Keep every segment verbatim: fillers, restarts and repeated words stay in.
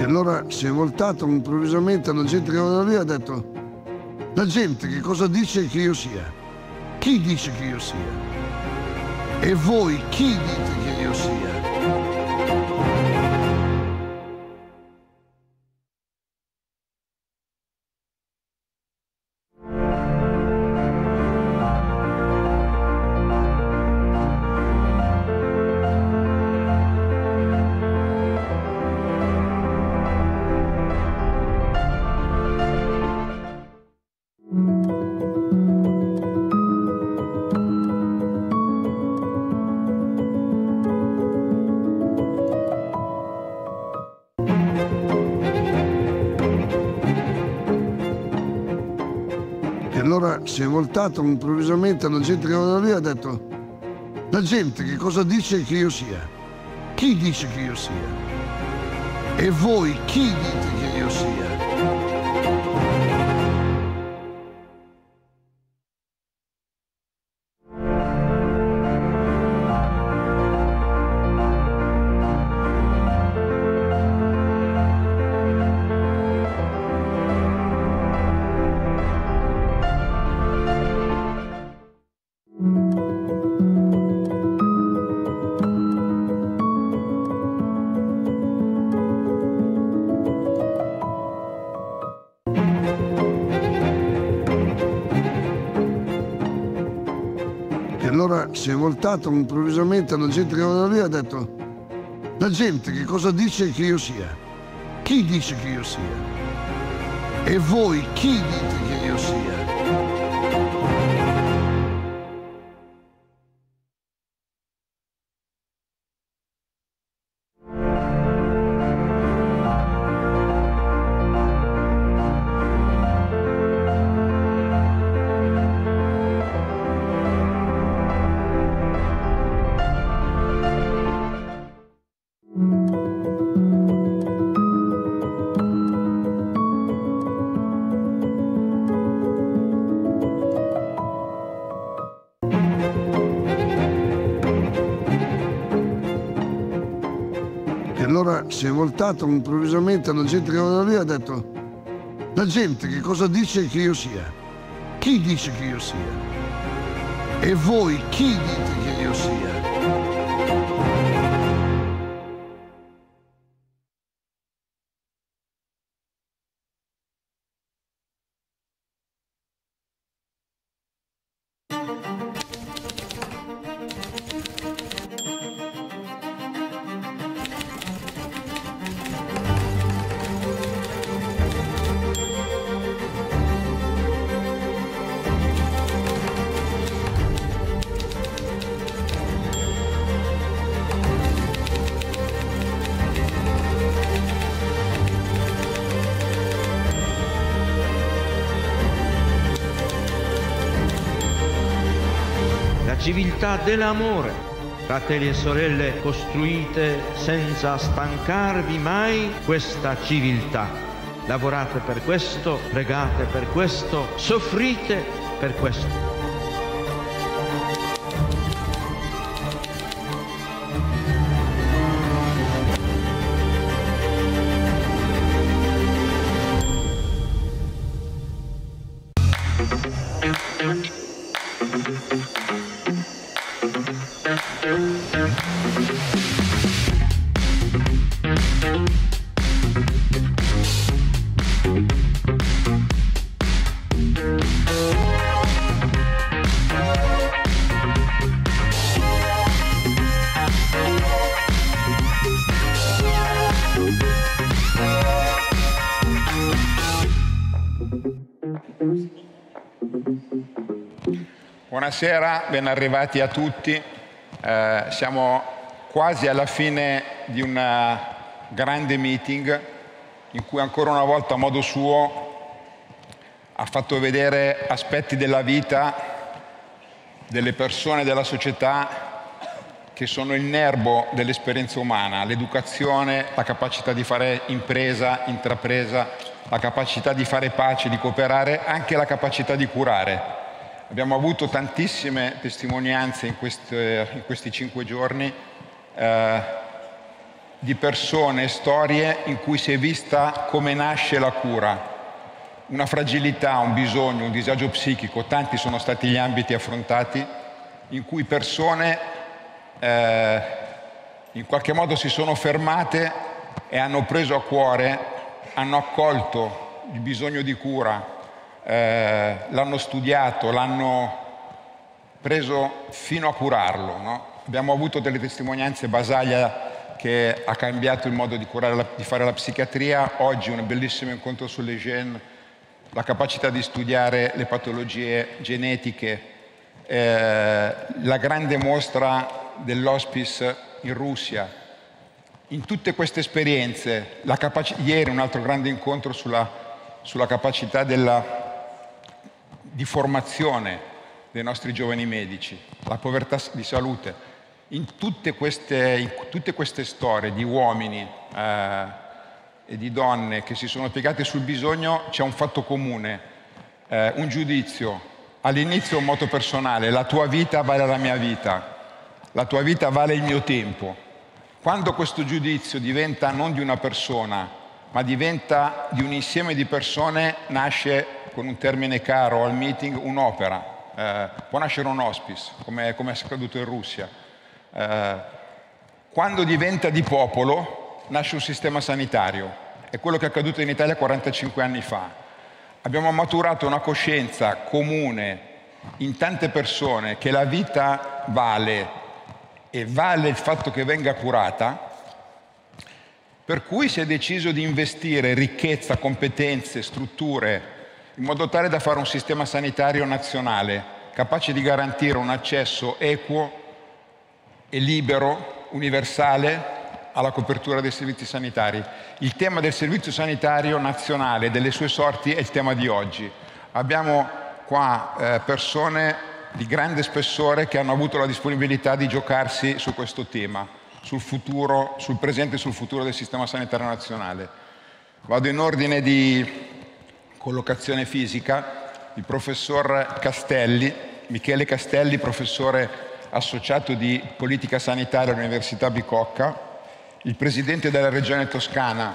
allora si è voltato improvvisamente alla gente che era lì e ha detto: la gente che cosa dice che io sia? Chi dice che io sia? E voi chi dite che io sia? Allora si è voltato improvvisamente alla gente che era lì e ha detto: la gente che cosa dice che io sia? Chi dice che io sia? E voi chi dite che io sia? Allora si è voltato improvvisamente alla gente che era lì e ha detto: la gente che cosa dice che io sia? Chi dice che io sia? E voi chi dite che io sia? Allora si è voltato improvvisamente alla gente che era lì e ha detto: la gente che cosa dice che io sia? Chi dice che io sia? E voi chi dite che io sia? Civiltà dell'amore, fratelli e sorelle, costruite senza stancarvi mai questa civiltà. Lavorate per questo, pregate per questo, soffrite per questo. Buonasera, ben arrivati a tutti. Eh, siamo quasi alla fine di un grande meeting in cui ancora una volta a modo suo ha fatto vedere aspetti della vita, delle persone, della società che sono il nerbo dell'esperienza umana, l'educazione, la capacità di fare impresa, intrapresa, la capacità di fare pace, di cooperare, anche la capacità di curare. Abbiamo avuto tantissime testimonianze in, queste, in questi cinque giorni, eh, di persone e storie in cui si è vista come nasce la cura. Una fragilità, un bisogno, un disagio psichico, tanti sono stati gli ambiti affrontati in cui persone eh, in qualche modo si sono fermate e hanno preso a cuore, hanno accolto il bisogno di cura, eh, l'hanno studiato, l'hanno preso fino a curarlo, no? Abbiamo avuto delle testimonianze, Basaglia che ha cambiato il modo di, curare la, di fare la psichiatria, oggi un bellissimo incontro sulle gene, la capacità di studiare le patologie genetiche, eh, la grande mostra dell'hospice in Russia. In tutte queste esperienze, la ieri un altro grande incontro sulla, sulla capacità della, di formazione dei nostri giovani medici, la povertà di salute. In tutte queste, in tutte queste storie di uomini eh, e di donne che si sono piegate sul bisogno c'è un fatto comune, eh, un giudizio. All'inizio un moto personale, la tua vita vale la mia vita, la tua vita vale il mio tempo. Quando questo giudizio diventa non di una persona, ma diventa di un insieme di persone, nasce, con un termine caro al meeting, un'opera. Eh, può nascere un hospice, come, come è accaduto in Russia. Eh, quando diventa di popolo, nasce un sistema sanitario. È quello che è accaduto in Italia quarantacinque anni fa. Abbiamo maturato una coscienza comune in tante persone che la vita vale e vale il fatto che venga curata, per cui si è deciso di investire ricchezza, competenze, strutture, in modo tale da fare un sistema sanitario nazionale capace di garantire un accesso equo e libero, universale, alla copertura dei servizi sanitari. Il tema del servizio sanitario nazionale e delle sue sorti è il tema di oggi. Abbiamo qua eh, persone di grande spessore che hanno avuto la disponibilità di giocarsi su questo tema, sul futuro, sul presente e sul futuro del sistema sanitario nazionale. Vado in ordine di collocazione fisica. Il professor Castelli, Michele Castelli, professore associato di politica sanitaria all'Università Bicocca, il presidente della Regione Toscana,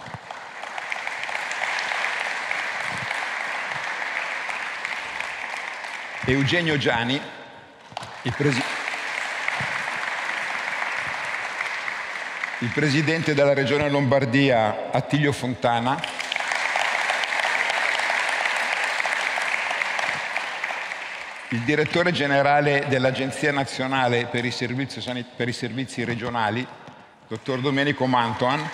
Eugenio Giani, il, presi il presidente della Regione Lombardia, Attilio Fontana, il direttore generale dell'Agenzia Nazionale per i Servizi, per i Servizi Regionali, dottor Domenico Mantoan,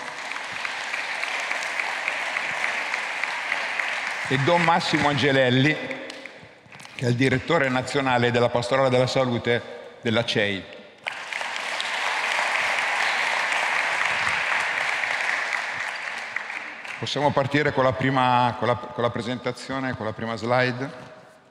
e Don Massimo Angelelli, che è il direttore nazionale della Pastorale della Salute della C E I. Possiamo partire con la prima, con la, con la presentazione, con la prima slide.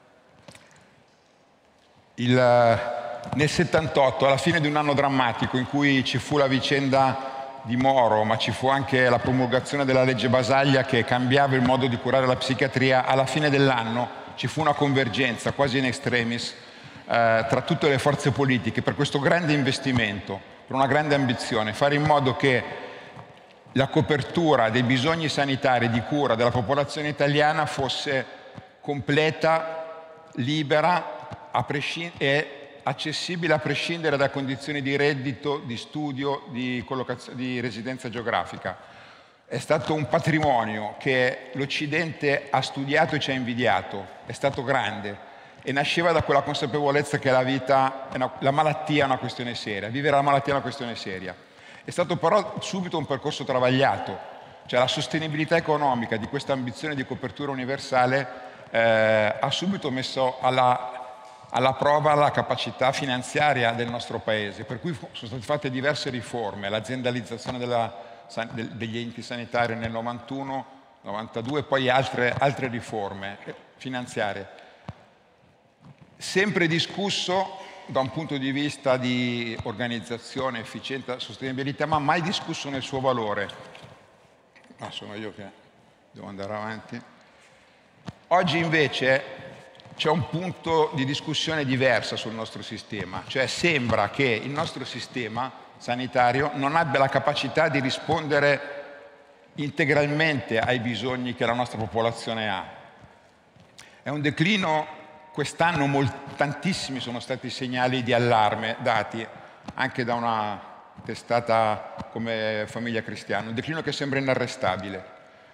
Il, nel settantotto, alla fine di un anno drammatico in cui ci fu la vicenda di Moro, ma ci fu anche la promulgazione della legge Basaglia che cambiava il modo di curare la psichiatria, alla fine dell'anno ci fu una convergenza quasi in extremis eh, tra tutte le forze politiche per questo grande investimento, per una grande ambizione, fare in modo che la copertura dei bisogni sanitari di cura della popolazione italiana fosse completa, libera e accessibile a prescindere da condizioni di reddito, di studio, di, di residenza geografica. È stato un patrimonio che l'Occidente ha studiato e ci ha invidiato, è stato grande e nasceva da quella consapevolezza che la vita, è una, la malattia è una questione seria, vivere la malattia è una questione seria. È stato però subito un percorso travagliato, cioè la sostenibilità economica di questa ambizione di copertura universale eh, ha subito messo alla alla prova la capacità finanziaria del nostro Paese, per cui sono state fatte diverse riforme, l'aziendalizzazione della, degli enti sanitari nel novantuno, novantadue, poi altre, altre riforme finanziarie. Sempre discusso da un punto di vista di organizzazione, efficienza, sostenibilità, ma mai discusso nel suo valore. Ah, sono io che devo andare avanti. Oggi invece c'è un punto di discussione diversa sul nostro sistema, cioè sembra che il nostro sistema sanitario non abbia la capacità di rispondere integralmente ai bisogni che la nostra popolazione ha. È un declino, quest'anno tantissimi sono stati i segnali di allarme dati anche da una testata come Famiglia Cristiana, un declino che sembra inarrestabile.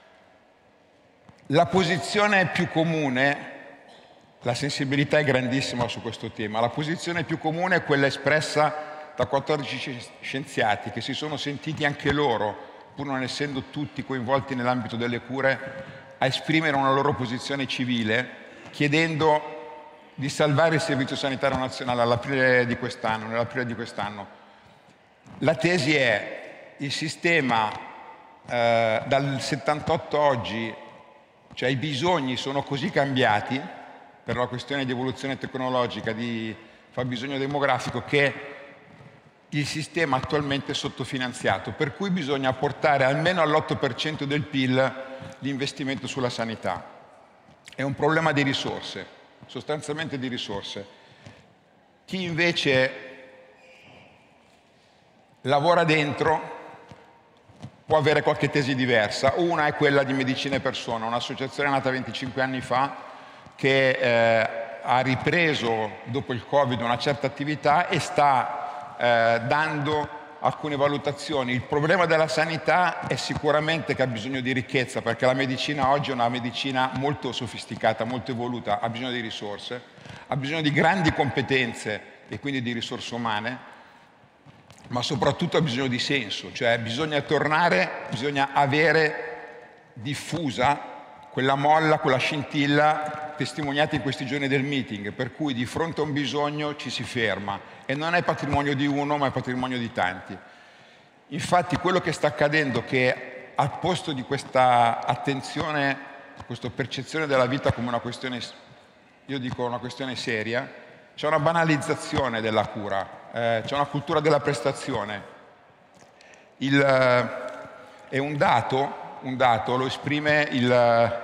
La posizione più comune, la sensibilità è grandissima su questo tema, la posizione più comune è quella espressa da quattordici scienziati che si sono sentiti anche loro, pur non essendo tutti coinvolti nell'ambito delle cure, a esprimere una loro posizione civile, chiedendo di salvare il Servizio Sanitario Nazionale all'aprile di quest'anno, nell'aprile di quest'anno. La tesi è: il sistema eh, dal settantotto oggi, cioè i bisogni sono così cambiati per la questione di evoluzione tecnologica, di fabbisogno demografico, che il sistema attualmente è sottofinanziato, per cui bisogna portare almeno all'otto per cento del P I L l'investimento sulla sanità. È un problema di risorse, sostanzialmente di risorse. Chi invece lavora dentro può avere qualche tesi diversa. Una è quella di Medicina e Persona, un'associazione nata venticinque anni fa che eh, ha ripreso dopo il Covid una certa attività e sta Eh, dando alcune valutazioni. Il problema della sanità è sicuramente che ha bisogno di ricchezza, perché la medicina oggi è una medicina molto sofisticata, molto evoluta, ha bisogno di risorse, ha bisogno di grandi competenze e quindi di risorse umane, ma soprattutto ha bisogno di senso, cioè bisogna tornare, bisogna avere diffusa quella molla, quella scintilla testimoniata in questi giorni del meeting, per cui di fronte a un bisogno ci si ferma e non è patrimonio di uno, ma è patrimonio di tanti. Infatti quello che sta accadendo è che al posto di questa attenzione, questa percezione della vita come una questione, io dico una questione seria, c'è una banalizzazione della cura, eh, c'è una cultura della prestazione. Il, eh, è un dato, un dato, lo esprime il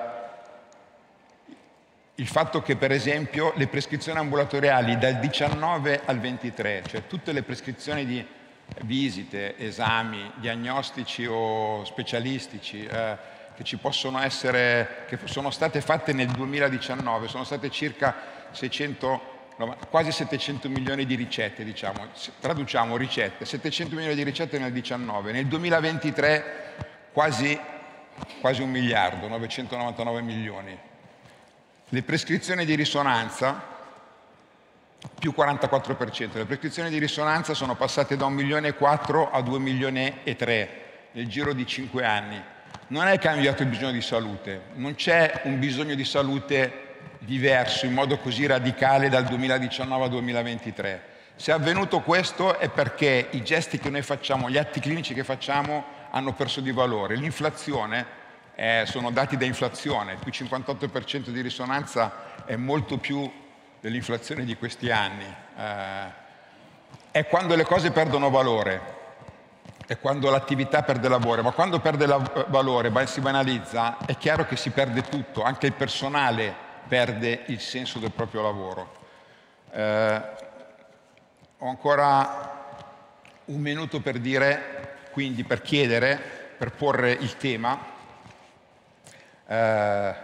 Il fatto che, per esempio, le prescrizioni ambulatoriali dal diciannove al ventitré, cioè tutte le prescrizioni di visite, esami, diagnostici o specialistici eh, che ci possono essere, che sono state fatte nel duemiladiciannove, sono state circa seicento, quasi settecento milioni di ricette, diciamo, traduciamo ricette, settecento milioni di ricette nel diciannove, nel duemilaventitré quasi, quasi un miliardo, novecentonovantanove milioni. Le prescrizioni di risonanza, più quarantaquattro per cento. Le prescrizioni di risonanza sono passate da un milione e quattro a due milioni e tre nel giro di cinque anni. Non è cambiato il bisogno di salute, non c'è un bisogno di salute diverso in modo così radicale dal duemiladiciannove al duemilaventitré. Se è avvenuto questo è perché i gesti che noi facciamo, gli atti clinici che facciamo hanno perso di valore. L'inflazione, Eh, sono dati da inflazione, qui cinquantotto per cento di risonanza è molto più dell'inflazione di questi anni. Eh, è quando le cose perdono valore, è quando l'attività perde valore, ma quando perde la, valore, si banalizza, è chiaro che si perde tutto, anche il personale perde il senso del proprio lavoro. Eh, ho ancora un minuto per dire, quindi per chiedere, per porre il tema. Eh,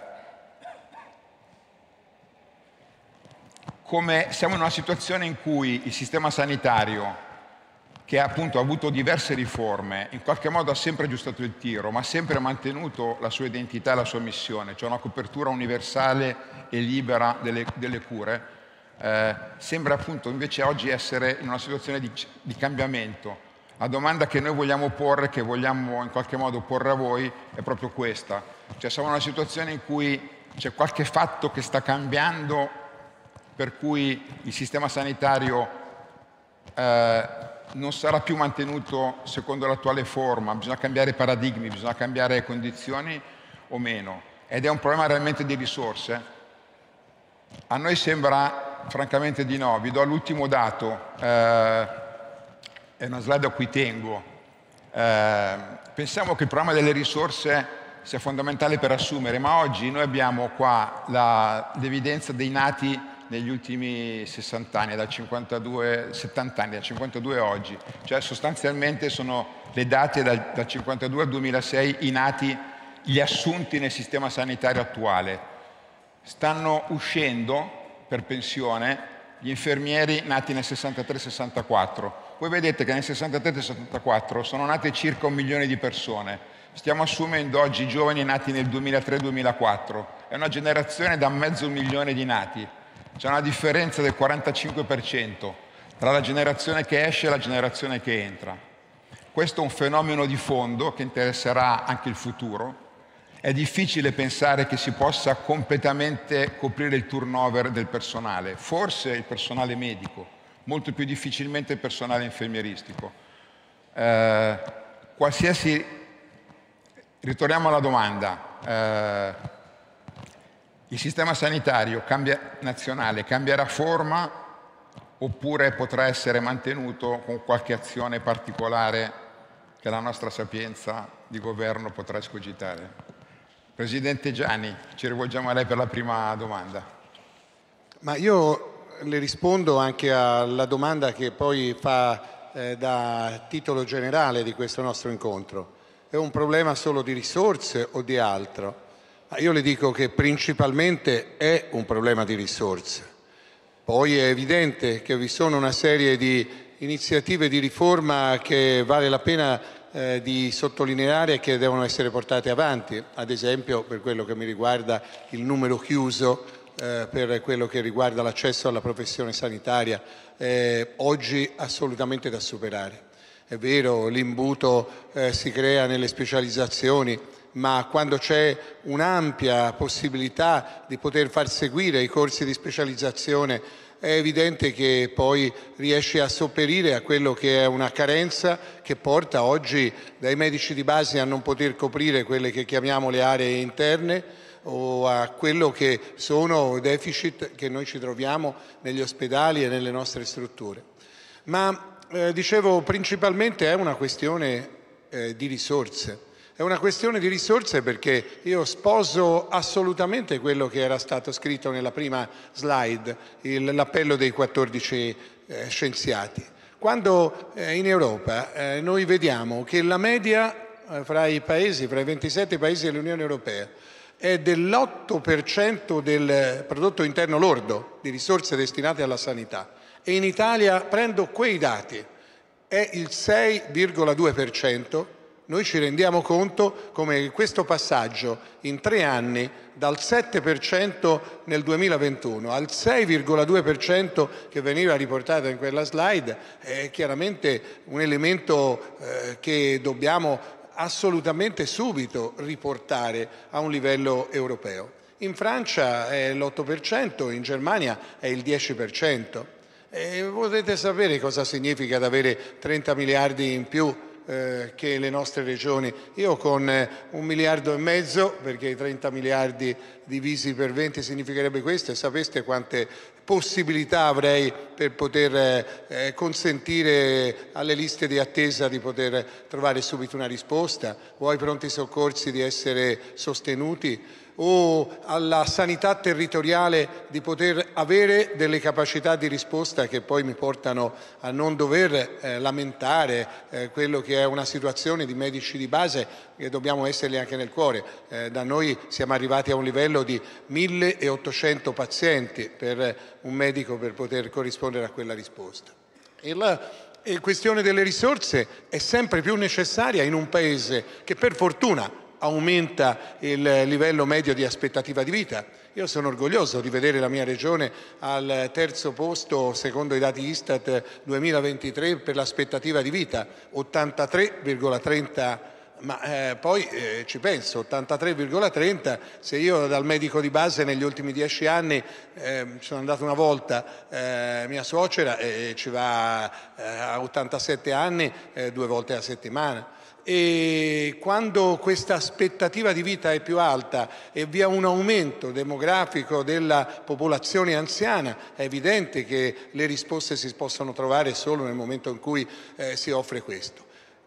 come siamo in una situazione in cui il sistema sanitario, che appunto ha avuto diverse riforme, in qualche modo ha sempre aggiustato il tiro, ma ha sempre mantenuto la sua identità e la sua missione, cioè una copertura universale e libera delle, delle cure, eh, sembra appunto invece oggi essere in una situazione di, di cambiamento. La domanda che noi vogliamo porre, che vogliamo in qualche modo porre a voi, è proprio questa. Cioè siamo in una situazione in cui c'è qualche fatto che sta cambiando, per cui il sistema sanitario eh, non sarà più mantenuto secondo l'attuale forma, bisogna cambiare paradigmi, bisogna cambiare condizioni o meno. Ed è un problema realmente di risorse? A noi sembra francamente di no. Vi do l'ultimo dato. Eh, È una slide a cui tengo. Eh, pensiamo che il problema delle risorse sia fondamentale per assumere, ma oggi noi abbiamo qua l'evidenza dei nati negli ultimi sessanta anni, dal cinquantadue, settanta anni, dal cinquantadue a oggi. Cioè sostanzialmente sono le date dal, dal cinquantadue al duemilasei i nati, gli assunti nel sistema sanitario attuale. Stanno uscendo per pensione gli infermieri nati nel sessantatré sessantaquattro. Voi vedete che nel sessantatré sessantaquattro sono nate circa un milione di persone. Stiamo assumendo oggi giovani nati nel duemilatré duemilaquattro. È una generazione da mezzo milione di nati. C'è una differenza del quarantacinque per cento tra la generazione che esce e la generazione che entra. Questo è un fenomeno di fondo che interesserà anche il futuro. È difficile pensare che si possa completamente coprire il turnover del personale, forse il personale medico, molto più difficilmente il personale infermieristico. Eh, qualsiasi... Ritorniamo alla domanda. Eh, il sistema sanitario cambia, nazionale cambierà forma oppure potrà essere mantenuto con qualche azione particolare che la nostra sapienza di governo potrà escogitare? Presidente Gianni, ci rivolgiamo a lei per la prima domanda. Ma io le rispondo anche alla domanda che poi fa eh, da titolo generale di questo nostro incontro. È un problema solo di risorse o di altro? Ma io le dico che principalmente è un problema di risorse. Poi è evidente che vi sono una serie di iniziative di riforma che vale la pena eh, di sottolineare e che devono essere portate avanti. Ad esempio, per quello che mi riguarda, il numero chiuso, eh, per quello che riguarda l'accesso alla professione sanitaria, eh, oggi assolutamente da superare. È vero, l'imbuto eh, si crea nelle specializzazioni, ma quando c'è un'ampia possibilità di poter far seguire i corsi di specializzazione è evidente che poi riesce a sopperire a quello che è una carenza che porta oggi dai medici di base a non poter coprire quelle che chiamiamo le aree interne o a quello che sono deficit che noi ci troviamo negli ospedali e nelle nostre strutture. Ma Eh, dicevo, principalmente è una questione eh, di risorse. È una questione di risorse perché io sposo assolutamente quello che era stato scritto nella prima slide, l'appello dei quattordici eh, scienziati. Quando eh, in Europa eh, noi vediamo che la media eh, fra i paesi, fra i ventisette paesi dell'Unione Europea, è dell'otto per cento del prodotto interno lordo di risorse destinate alla sanità, e in Italia, prendo quei dati, è il sei virgola due per cento, noi ci rendiamo conto come questo passaggio in tre anni, dal sette per cento nel duemilaventuno al sei virgola due per cento che veniva riportato in quella slide, è chiaramente un elemento eh, che dobbiamo assolutamente subito riportare a un livello europeo. In Francia è l'otto per cento, in Germania è il dieci per cento. E potete sapere cosa significa ad avere trenta miliardi in più eh, che le nostre regioni? Io con eh, un miliardo e mezzo, perché i trenta miliardi divisi per venti significherebbe questo, e sapeste quante possibilità avrei per poter eh, consentire alle liste di attesa di poter trovare subito una risposta, o ai pronti soccorsi di essere sostenuti, o alla sanità territoriale di poter avere delle capacità di risposta che poi mi portano a non dover eh, lamentare eh, quello che è una situazione di medici di base che dobbiamo esserli anche nel cuore. Eh, da noi siamo arrivati a un livello di milleottocento pazienti per un medico per poter corrispondere a quella risposta. E la questione delle risorse è sempre più necessaria in un paese che per fortuna aumenta il livello medio di aspettativa di vita. Io sono orgoglioso di vedere la mia regione al terzo posto, secondo i dati Istat duemilaventitré, per l'aspettativa di vita, ottantatré virgola trenta, ma eh, poi eh, ci penso, ottantatré virgola trenta, se io dal medico di base negli ultimi dieci anni eh, sono andato una volta, eh, mia suocera eh, ci va eh, a ottantasette anni eh, due volte a settimana. E quando questa aspettativa di vita è più alta e vi è un aumento demografico della popolazione anziana, è evidente che le risposte si possono trovare solo nel momento in cui eh, si offre questo.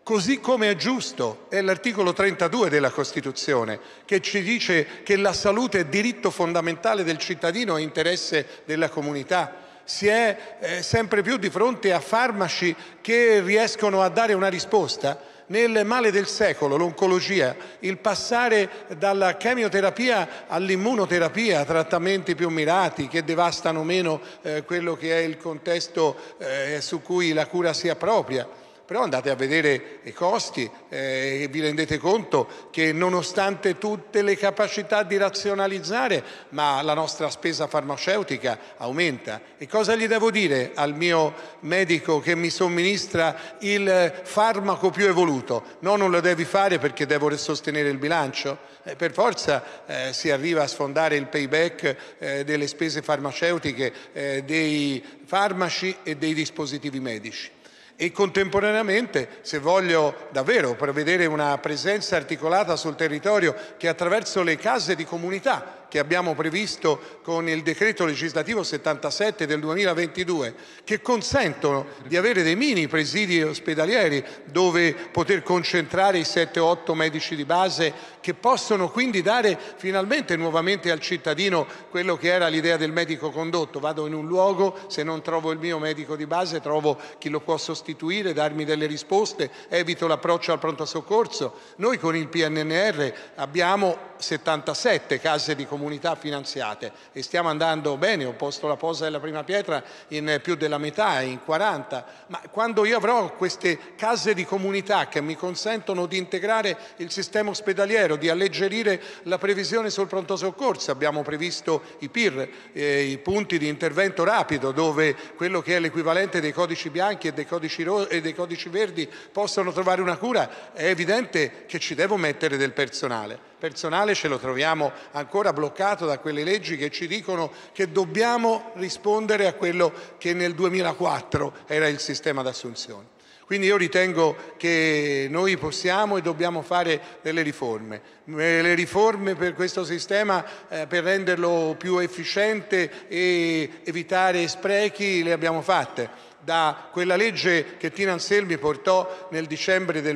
Così come è giusto, è l'articolo trentadue della Costituzione che ci dice che la salute è diritto fondamentale del cittadino e interesse della comunità. Si è eh, sempre più di fronte a farmaci che riescono a dare una risposta. Nel male del secolo, l'oncologia, il passare dalla chemioterapia all'immunoterapia, a trattamenti più mirati che devastano meno eh, quello che è il contesto eh, su cui la cura si appropria. Però andate a vedere i costi eh, e vi rendete conto che nonostante tutte le capacità di razionalizzare, ma la nostra spesa farmaceutica aumenta. E cosa gli devo dire al mio medico che mi somministra il farmaco più evoluto? No, non lo devi fare perché devo sostenere il bilancio? Eh, per forza eh, si arriva a sfondare il payback eh, delle spese farmaceutiche, eh, dei farmaci e dei dispositivi medici. E contemporaneamente, se voglio davvero prevedere una presenza articolata sul territorio che attraverso le case di comunità che abbiamo previsto con il decreto legislativo settantasette del duemilaventidue, che consentono di avere dei mini presidi ospedalieri dove poter concentrare i sette otto medici di base, che possono quindi dare finalmente nuovamente al cittadino quello che era l'idea del medico condotto. Vado in un luogo, se non trovo il mio medico di base trovo chi lo può sostituire, darmi delle risposte, evito l'approccio al pronto soccorso. Noi con il P N R R abbiamo settantasette case di comunità finanziate e stiamo andando bene. Ho posto la posa della prima pietra in più della metà, in quaranta, ma quando io avrò queste case di comunità che mi consentono di integrare il sistema ospedaliero, di alleggerire la previsione sul pronto soccorso, abbiamo previsto i P I R, eh, i punti di intervento rapido, dove quello che è l'equivalente dei codici bianchi e dei codici, e dei codici verdi possono trovare una cura. È evidente che ci devo mettere del personale. Personale ce lo troviamo ancora bloccato da quelle leggi che ci dicono che dobbiamo rispondere a quello che nel duemilaquattro era il sistema d'assunzione. Quindi io ritengo che noi possiamo e dobbiamo fare delle riforme. Le riforme per questo sistema, eh, per renderlo più efficiente e evitare sprechi, le abbiamo fatte. Da quella legge che Tina Anselmi portò nel dicembre del,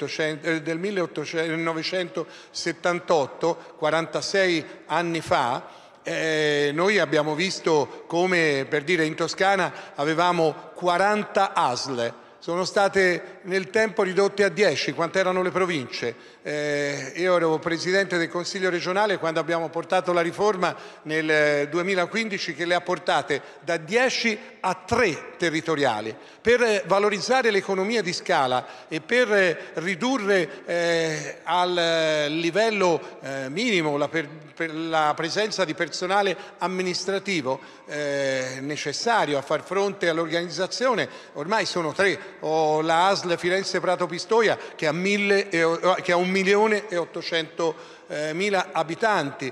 millenovecentosettantotto, quarantasei anni fa, eh, noi abbiamo visto come, per dire, in Toscana avevamo quaranta A S L. Sono state nel tempo ridotte a dieci, quante erano le province. Eh, io ero presidente del Consiglio regionale quando abbiamo portato la riforma nel duemilaquindici, che le ha portate da dieci a tre territoriali, per valorizzare l'economia di scala e per ridurre eh, al livello eh, minimo la, per, per la presenza di personale amministrativo eh, necessario a far fronte all'organizzazione. Ormai sono tre. Ho la A S L Firenze Prato Pistoia che ha, mille e, che ha un milione e ottocentomila abitanti.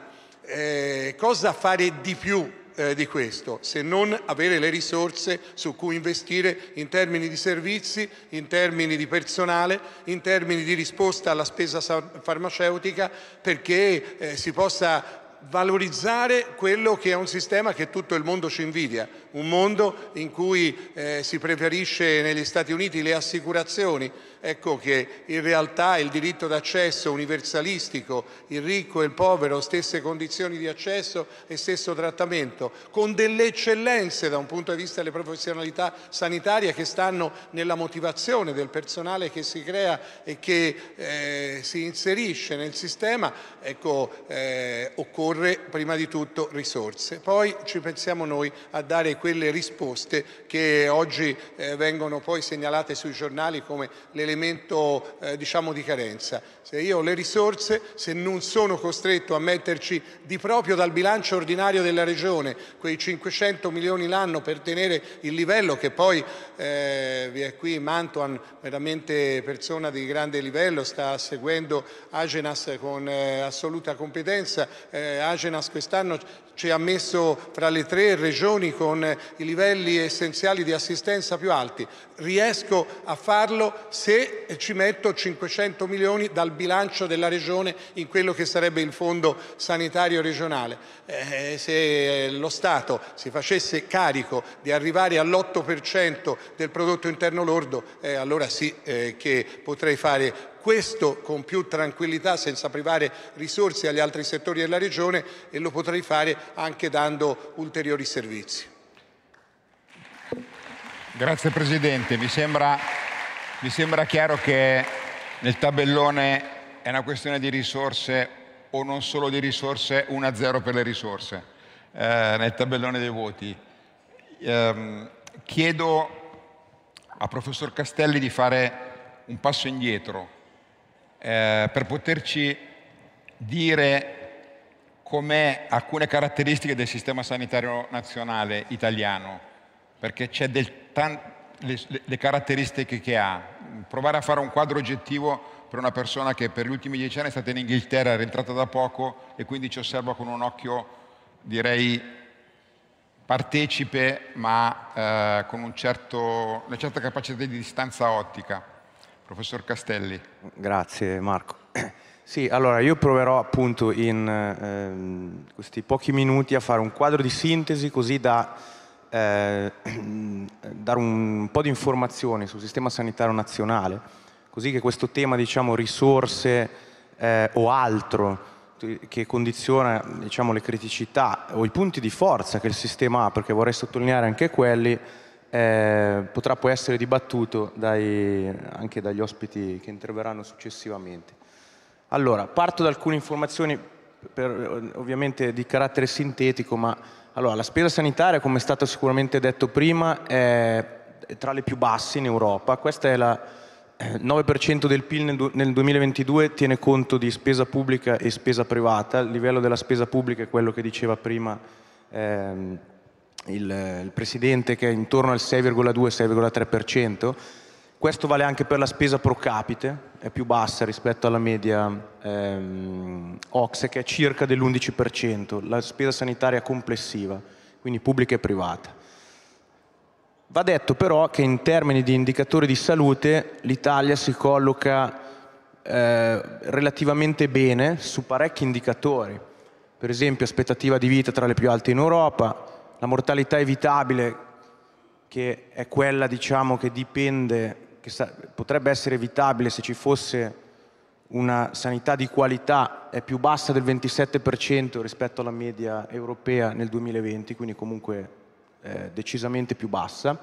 Eh, cosa fare di più eh, di questo, se non avere le risorse su cui investire in termini di servizi, in termini di personale, in termini di risposta alla spesa farmaceutica, perché eh, si possa valorizzare quello che è un sistema che tutto il mondo ci invidia, un mondo in cui eh, si preferisce negli Stati Uniti le assicurazioni. Ecco che in realtà il diritto d'accesso universalistico, il ricco e il povero, stesse condizioni di accesso e stesso trattamento, con delle eccellenze da un punto di vista delle professionalità sanitarie che stanno nella motivazione del personale che si crea e che eh, si inserisce nel sistema. Ecco, eh, occorre prima di tutto risorse, poi ci pensiamo noi a dare quelle risposte che oggi eh, vengono poi segnalate sui giornali come l'elemento eh, diciamo di carenza. Se io ho le risorse, se non sono costretto a metterci di proprio dal bilancio ordinario della Regione quei cinquecento milioni l'anno per tenere il livello, che poi eh, vi è qui Mantuan, veramente persona di grande livello, sta seguendo Agenas con eh, assoluta competenza. eh, Agenas quest'anno ci ha messo fra le tre regioni con i livelli essenziali di assistenza più alti. Riesco a farlo se ci metto cinquecento milioni dal bilancio della regione in quello che sarebbe il fondo sanitario regionale. Eh, se lo Stato si facesse carico di arrivare all'otto per cento del prodotto interno lordo, eh, allora sì eh, che potrei fare questo con più tranquillità, senza privare risorse agli altri settori della regione, e lo potrei fare anche dando ulteriori servizi. Grazie Presidente, mi sembra, mi sembra chiaro che nel tabellone è una questione di risorse o non solo di risorse, uno a zero per le risorse eh, nel tabellone dei voti. Eh, chiedo a Professor Castelli di fare un passo indietro eh, per poterci dire com'è alcune caratteristiche del sistema sanitario nazionale italiano, perché c'è del tan- le, le caratteristiche che ha. Provare a fare un quadro oggettivo per una persona che per gli ultimi dieci anni è stata in Inghilterra, è rientrata da poco e quindi ci osserva con un occhio, direi, partecipe, ma eh, con un certo, una certa capacità di distanza ottica. Professor Castelli. Grazie Marco. Sì, allora io proverò appunto in ehm, questi pochi minuti a fare un quadro di sintesi così da eh, dare un po' di informazioni sul sistema sanitario nazionale, così che questo tema, diciamo, risorse eh, o altro che condiziona, diciamo, le criticità o i punti di forza che il sistema ha, perché vorrei sottolineare anche quelli, Eh, potrà poi essere dibattuto dai, anche dagli ospiti che interverranno successivamente. Allora, parto da alcune informazioni per, ovviamente di carattere sintetico, ma allora, la spesa sanitaria, come è stato sicuramente detto prima, è tra le più basse in Europa. Questa è la eh, nove per cento del P I L nel, nel duemilaventidue, tiene conto di spesa pubblica e spesa privata. Il livello della spesa pubblica è quello che diceva prima ehm, Il, il Presidente, che è intorno al sei virgola due sei virgola tre per cento. Questo vale anche per la spesa pro capite, è più bassa rispetto alla media ehm, O C S E, che è circa dell'undici per cento, la spesa sanitaria complessiva, quindi pubblica e privata. Va detto però che in termini di indicatori di salute l'Italia si colloca eh, relativamente bene su parecchi indicatori, per esempio aspettativa di vita tra le più alte in Europa, la mortalità evitabile, che è quella, diciamo, che dipende, che potrebbe essere evitabile se ci fosse una sanità di qualità, è più bassa del ventisette per cento rispetto alla media europea nel duemilaventi, quindi comunque eh, decisamente più bassa.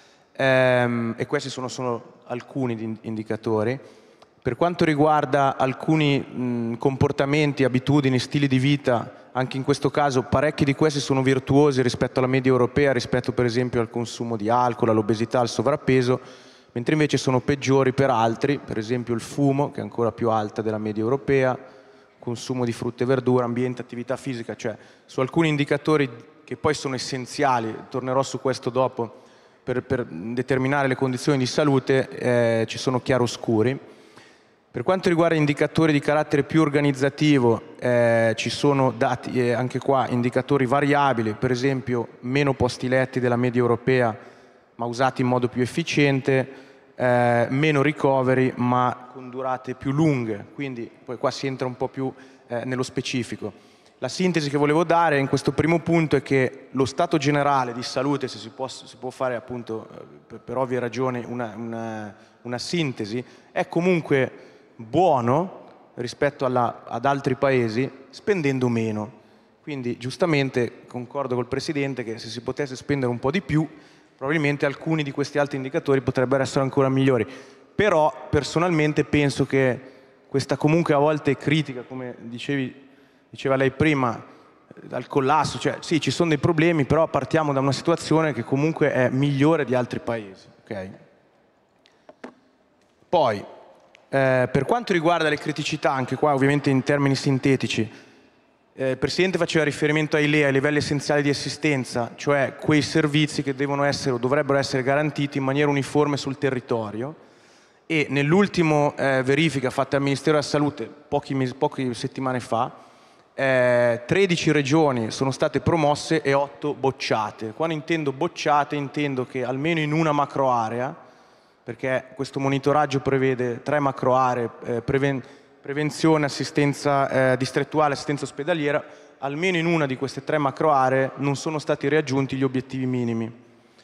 Ehm, e questi sono solo alcuni di indicatori. Per quanto riguarda alcuni mh, comportamenti, abitudini, stili di vita, anche in questo caso parecchi di questi sono virtuosi rispetto alla media europea, rispetto per esempio al consumo di alcol, all'obesità, al sovrappeso, mentre invece sono peggiori per altri, per esempio il fumo, che è ancora più alta della media europea, consumo di frutta e verdura, ambiente, attività fisica, cioè su alcuni indicatori che poi sono essenziali, tornerò su questo dopo, per, per determinare le condizioni di salute, eh, ci sono chiaroscuri. Per quanto riguarda indicatori di carattere più organizzativo, eh, ci sono dati, eh, anche qua, indicatori variabili, per esempio meno posti letti della media europea, ma usati in modo più efficiente, eh, meno ricoveri, ma con durate più lunghe, quindi poi qua si entra un po' più eh, nello specifico. La sintesi che volevo dare in questo primo punto è che lo stato generale di salute, se si può, si può fare appunto per, per ovvie ragioni una, una, una sintesi, è comunque buono rispetto alla, ad altri paesi, spendendo meno. Quindi giustamente concordo col Presidente che se si potesse spendere un po' di più, probabilmente alcuni di questi altri indicatori potrebbero essere ancora migliori. Però personalmente penso che questa comunque a volte critica, come dicevi, diceva lei prima, dal collasso, cioè sì, ci sono dei problemi, però partiamo da una situazione che comunque è migliore di altri paesi. Okay? Poi, Eh, per quanto riguarda le criticità, anche qua ovviamente in termini sintetici, eh, il Presidente faceva riferimento ai L E A, ai livelli essenziali di assistenza, cioè quei servizi che devono essere o dovrebbero essere garantiti in maniera uniforme sul territorio, e nell'ultima eh, verifica fatta al Ministero della Salute pochi, mesi, poche settimane fa, eh, tredici regioni sono state promosse e otto bocciate. Quando intendo bocciate intendo che almeno in una macro area, perché questo monitoraggio prevede tre macro aree, eh, preven- prevenzione, assistenza eh, distrettuale, assistenza ospedaliera, almeno in una di queste tre macro aree non sono stati raggiunti gli obiettivi minimi.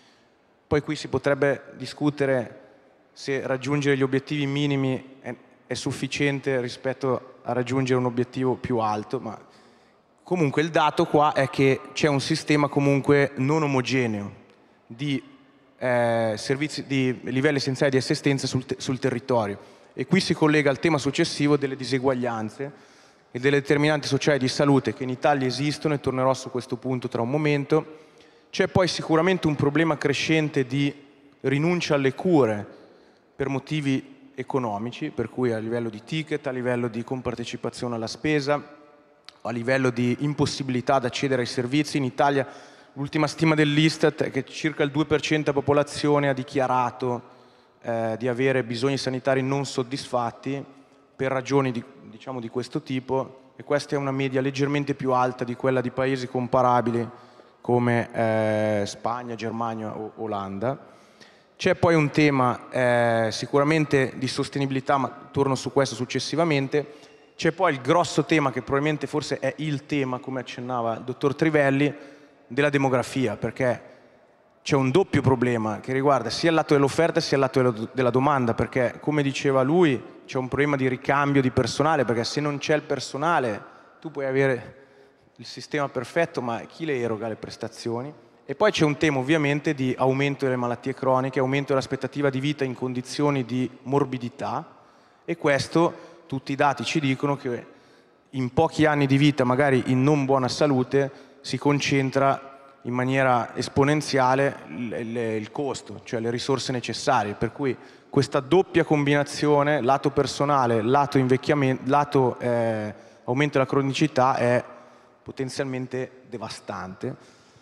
Poi qui si potrebbe discutere se raggiungere gli obiettivi minimi è, è sufficiente rispetto a raggiungere un obiettivo più alto, ma comunque il dato qua è che c'è un sistema comunque non omogeneo di, eh, servizi, di livelli essenziali di assistenza sul, te- sul territorio. E qui si collega al tema successivo delle diseguaglianze e delle determinanti sociali di salute che in Italia esistono, e tornerò su questo punto tra un momento. C'è poi sicuramente un problema crescente di rinuncia alle cure per motivi economici, per cui a livello di ticket, a livello di compartecipazione alla spesa, a livello di impossibilità ad accedere ai servizi. In Italia l'ultima stima dell'Istat è che circa il due per cento della popolazione ha dichiarato eh, di avere bisogni sanitari non soddisfatti per ragioni di, diciamo, di questo tipo, e questa è una media leggermente più alta di quella di paesi comparabili come eh, Spagna, Germania o Olanda. C'è poi un tema eh, sicuramente di sostenibilità, ma torno su questo successivamente. C'è poi il grosso tema, che probabilmente forse è il tema, come accennava il dottor Trivelli, della demografia, perché c'è un doppio problema che riguarda sia il lato dell'offerta sia il lato della domanda, perché come diceva lui c'è un problema di ricambio di personale, perché se non c'è il personale tu puoi avere il sistema perfetto, ma chi le eroga le prestazioni? E poi c'è un tema ovviamente di aumento delle malattie croniche, aumento dell'aspettativa di vita in condizioni di morbidità, e questo tutti i dati ci dicono che in pochi anni di vita, magari in non buona salute, si concentra in maniera esponenziale il, il, il costo, cioè le risorse necessarie, per cui questa doppia combinazione, lato personale, lato invecchiamento, lato eh, aumento della cronicità, è potenzialmente devastante.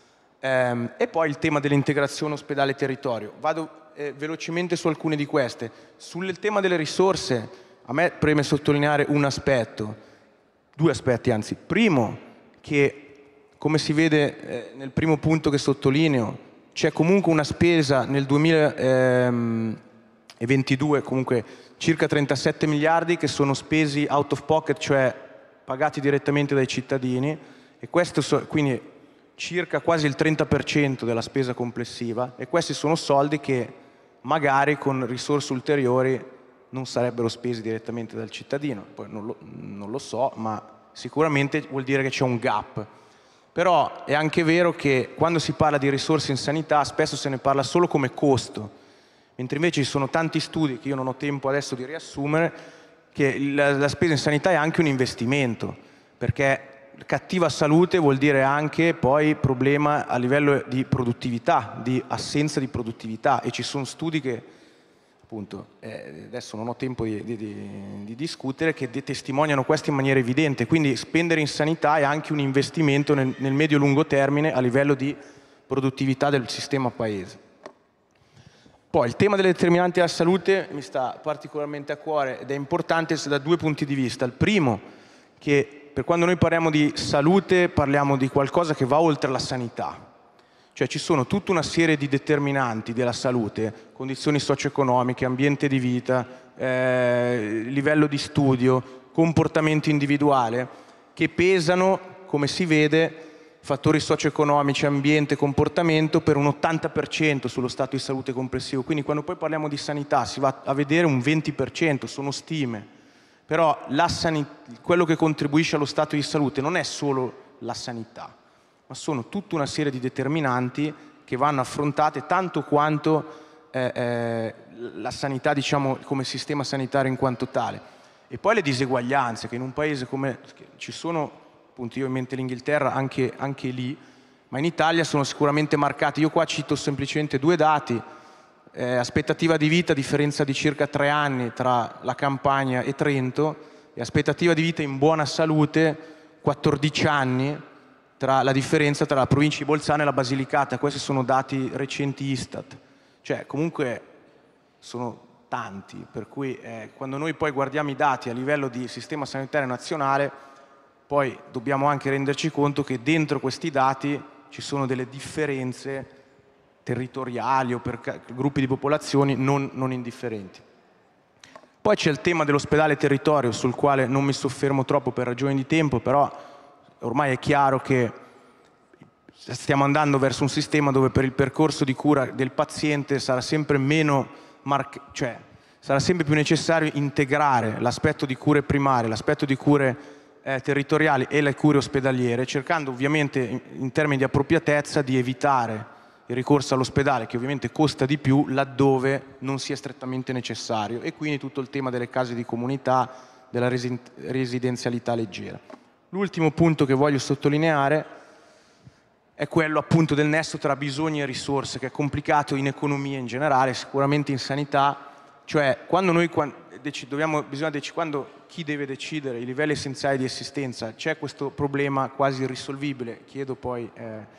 Ehm, e poi il tema dell'integrazione ospedale-territorio. Vado eh, velocemente su alcune di queste. Sul tema delle risorse, a me preme sottolineare un aspetto, due aspetti anzi. Primo, che come si vede eh, nel primo punto che sottolineo, c'è comunque una spesa nel duemilaventidue, comunque circa trentasette miliardi che sono spesi out of pocket, cioè pagati direttamente dai cittadini, e questo so, quindi circa quasi il trenta per cento della spesa complessiva, e questi sono soldi che magari con risorse ulteriori non sarebbero spesi direttamente dal cittadino. Poi non lo, non lo so, ma sicuramente vuol dire che c'è un gap. Però è anche vero che quando si parla di risorse in sanità spesso se ne parla solo come costo, mentre invece ci sono tanti studi, che io non ho tempo adesso di riassumere, che la, la spesa in sanità è anche un investimento, perché cattiva salute vuol dire anche poi problema a livello di produttività, di assenza di produttività, e ci sono studi che appunto eh, adesso non ho tempo di, di, di, di discutere, che testimoniano questo in maniera evidente. Quindi spendere in sanità è anche un investimento nel, nel medio-lungo termine a livello di produttività del sistema paese. Poi il tema delle determinanti della salute mi sta particolarmente a cuore ed è importante da due punti di vista. Il primo, che per quando noi parliamo di salute parliamo di qualcosa che va oltre la sanità, cioè ci sono tutta una serie di determinanti della salute, condizioni socio-economiche, ambiente di vita, eh, livello di studio, comportamento individuale, che pesano, come si vede, fattori socio-economici, ambiente, comportamento, per un ottanta per cento sullo stato di salute complessivo. Quindi quando poi parliamo di sanità si va a vedere un venti per cento, sono stime. Però la quello che contribuisce allo stato di salute non è solo la sanità, ma sono tutta una serie di determinanti che vanno affrontate tanto quanto eh, eh, la sanità, diciamo, come sistema sanitario in quanto tale. E poi le diseguaglianze, che in un paese come ci sono, appunto io ho in mente l'Inghilterra, anche, anche lì, ma in Italia sono sicuramente marcate. Io qua cito semplicemente due dati. Eh, aspettativa di vita, differenza di circa tre anni tra la Campania e Trento, e aspettativa di vita in buona salute quattordici anni tra la differenza tra la provincia di Bolzano e la Basilicata. Questi sono dati recenti Istat, cioè comunque sono tanti, per cui eh, quando noi poi guardiamo i dati a livello di sistema sanitario nazionale poi dobbiamo anche renderci conto che dentro questi dati ci sono delle differenze territoriali o per gruppi di popolazioni non, non indifferenti. Poi c'è il tema dell'ospedale territorio, sul quale non mi soffermo troppo per ragioni di tempo, però ormai è chiaro che stiamo andando verso un sistema dove per il percorso di cura del paziente sarà sempre meno, cioè sarà sempre più necessario integrare l'aspetto di cure primarie, l'aspetto di cure eh, territoriali e le cure ospedaliere, cercando ovviamente in, in termini di appropriatezza di evitare il ricorso all'ospedale, che ovviamente costa di più laddove non sia strettamente necessario, e quindi tutto il tema delle case di comunità, della residenzialità leggera. L'ultimo punto che voglio sottolineare è quello appunto del nesso tra bisogni e risorse, che è complicato in economia in generale, sicuramente in sanità, cioè quando noi quando dobbiamo, bisogna decidere, quando chi deve decidere i livelli essenziali di assistenza, c'è questo problema quasi irrisolvibile. Chiedo poi eh,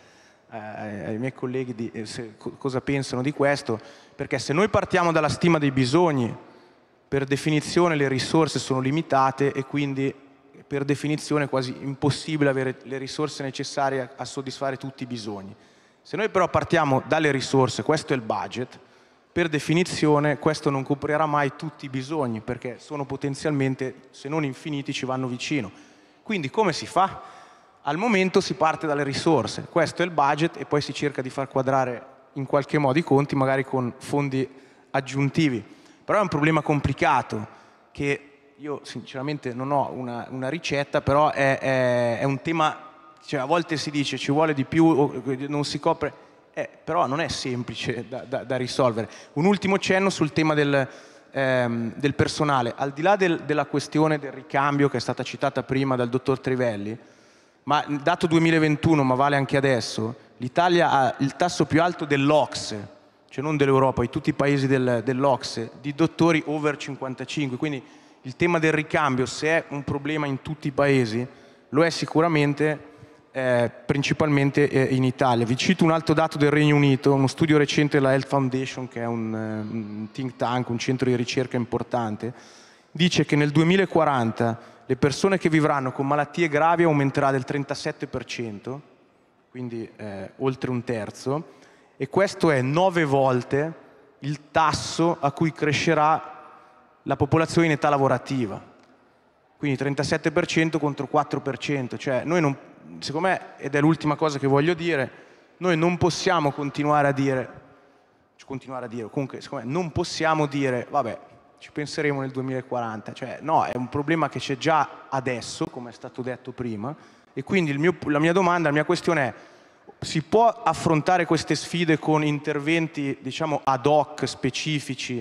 ai miei colleghi di, eh, se, co cosa pensano di questo, perché se noi partiamo dalla stima dei bisogni, per definizione le risorse sono limitate e quindi per definizione è quasi impossibile avere le risorse necessarie a, a soddisfare tutti i bisogni. Se noi però partiamo dalle risorse, questo è il budget, per definizione questo non coprirà mai tutti i bisogni, perché sono potenzialmente, se non infiniti, ci vanno vicino. Quindi come si fa? Al momento si parte dalle risorse, questo è il budget, e poi si cerca di far quadrare in qualche modo i conti, magari con fondi aggiuntivi. Però è un problema complicato, che io sinceramente non ho una, una ricetta, però è, è, è un tema, cioè a volte si dice ci vuole di più, non si copre, eh, però non è semplice da, da, da risolvere. Un ultimo cenno sul tema del, ehm, del personale. Al di là del, della questione del ricambio che è stata citata prima dal dottor Trivelli, ma dato duemilaventuno, ma vale anche adesso, l'Italia ha il tasso più alto dell'O C S E, cioè non dell'Europa, di tutti i paesi del, dell'O C S E, di dottori over cinquantacinque, quindi il tema del ricambio, se è un problema in tutti i paesi, lo è sicuramente eh, principalmente eh, in Italia. Vi cito un altro dato del Regno Unito, uno studio recente della Health Foundation, che è un, un think tank, un centro di ricerca importante, dice che nel duemilaquaranta le persone che vivranno con malattie gravi aumenterà del trentasette per cento, quindi eh, oltre un terzo, e questo è nove volte il tasso a cui crescerà la popolazione in età lavorativa. Quindi trentasette per cento contro quattro per cento, cioè noi non, secondo me, ed è l'ultima cosa che voglio dire, noi non possiamo continuare a dire, continuare a dire, comunque secondo me non possiamo dire, vabbè, ci penseremo nel duemilaquaranta, cioè no, è un problema che c'è già adesso, come è stato detto prima, e quindi il mio, la mia domanda, la mia questione è: si può affrontare queste sfide con interventi, diciamo, ad hoc, specifici,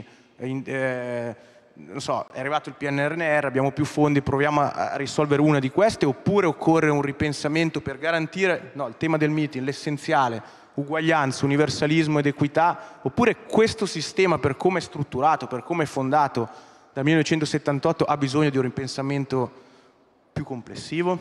eh, non so, è arrivato il P N R N R, abbiamo più fondi, proviamo a risolvere una di queste, oppure occorre un ripensamento per garantire, no, il tema del meeting, l'essenziale, uguaglianza, universalismo ed equità, oppure questo sistema, per come è strutturato, per come è fondato dal millenovecentosettantotto, ha bisogno di un ripensamento più complessivo?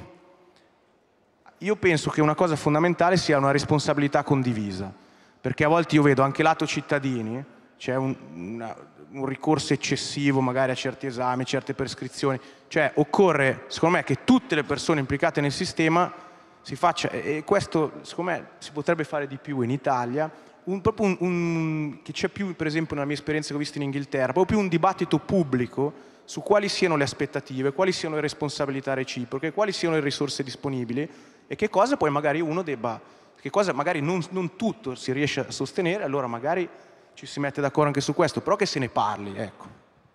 Io penso che una cosa fondamentale sia una responsabilità condivisa, perché a volte io vedo anche lato cittadini, c'è un, una, un ricorso eccessivo magari a certi esami, certe prescrizioni, cioè occorre, secondo me, che tutte le persone implicate nel sistema si faccia, e questo secondo me si potrebbe fare di più in Italia, un, proprio un, un, che c'è più, per esempio nella mia esperienza che ho visto in Inghilterra, proprio più un dibattito pubblico su quali siano le aspettative, quali siano le responsabilità reciproche, quali siano le risorse disponibili e che cosa poi magari uno debba, che cosa magari non, non tutto si riesce a sostenere, allora magari ci si mette d'accordo anche su questo, però che se ne parli, ecco.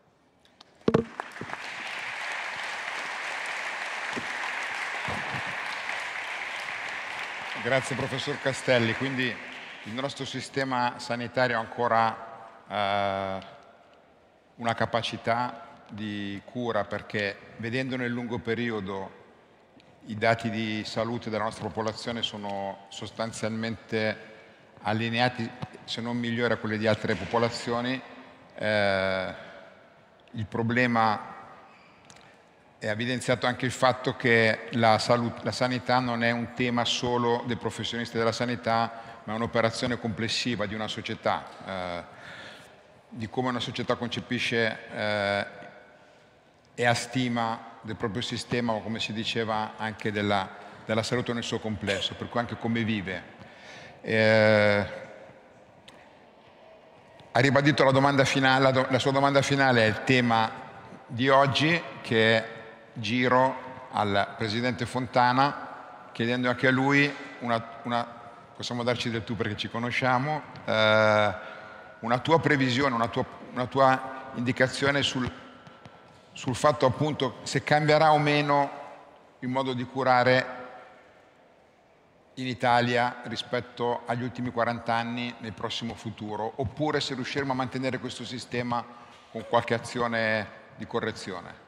Grazie professor Castelli, quindi il nostro sistema sanitario ha ancora eh, una capacità di cura, perché vedendo nel lungo periodo i dati di salute della nostra popolazione sono sostanzialmente allineati, se non migliori, a quelli di altre popolazioni. Eh, il problema è evidenziato anche il fatto che la, salute, la sanità non è un tema solo dei professionisti della sanità, ma è un'operazione complessiva di una società, eh, di come una società concepisce eh, e ha stima del proprio sistema, o come si diceva anche della, della salute nel suo complesso, per cui anche come vive. Eh, ha ribadito la, domanda finale, la, do, la sua domanda finale è il tema di oggi, che è giro al Presidente Fontana, chiedendo anche a lui una, una possiamo darci del tu perché ci conosciamo, eh, una tua previsione, una tua, una tua indicazione sul, sul fatto appunto se cambierà o meno il modo di curare in Italia rispetto agli ultimi quaranta anni nel prossimo futuro, oppure se riusciremo a mantenere questo sistema con qualche azione di correzione.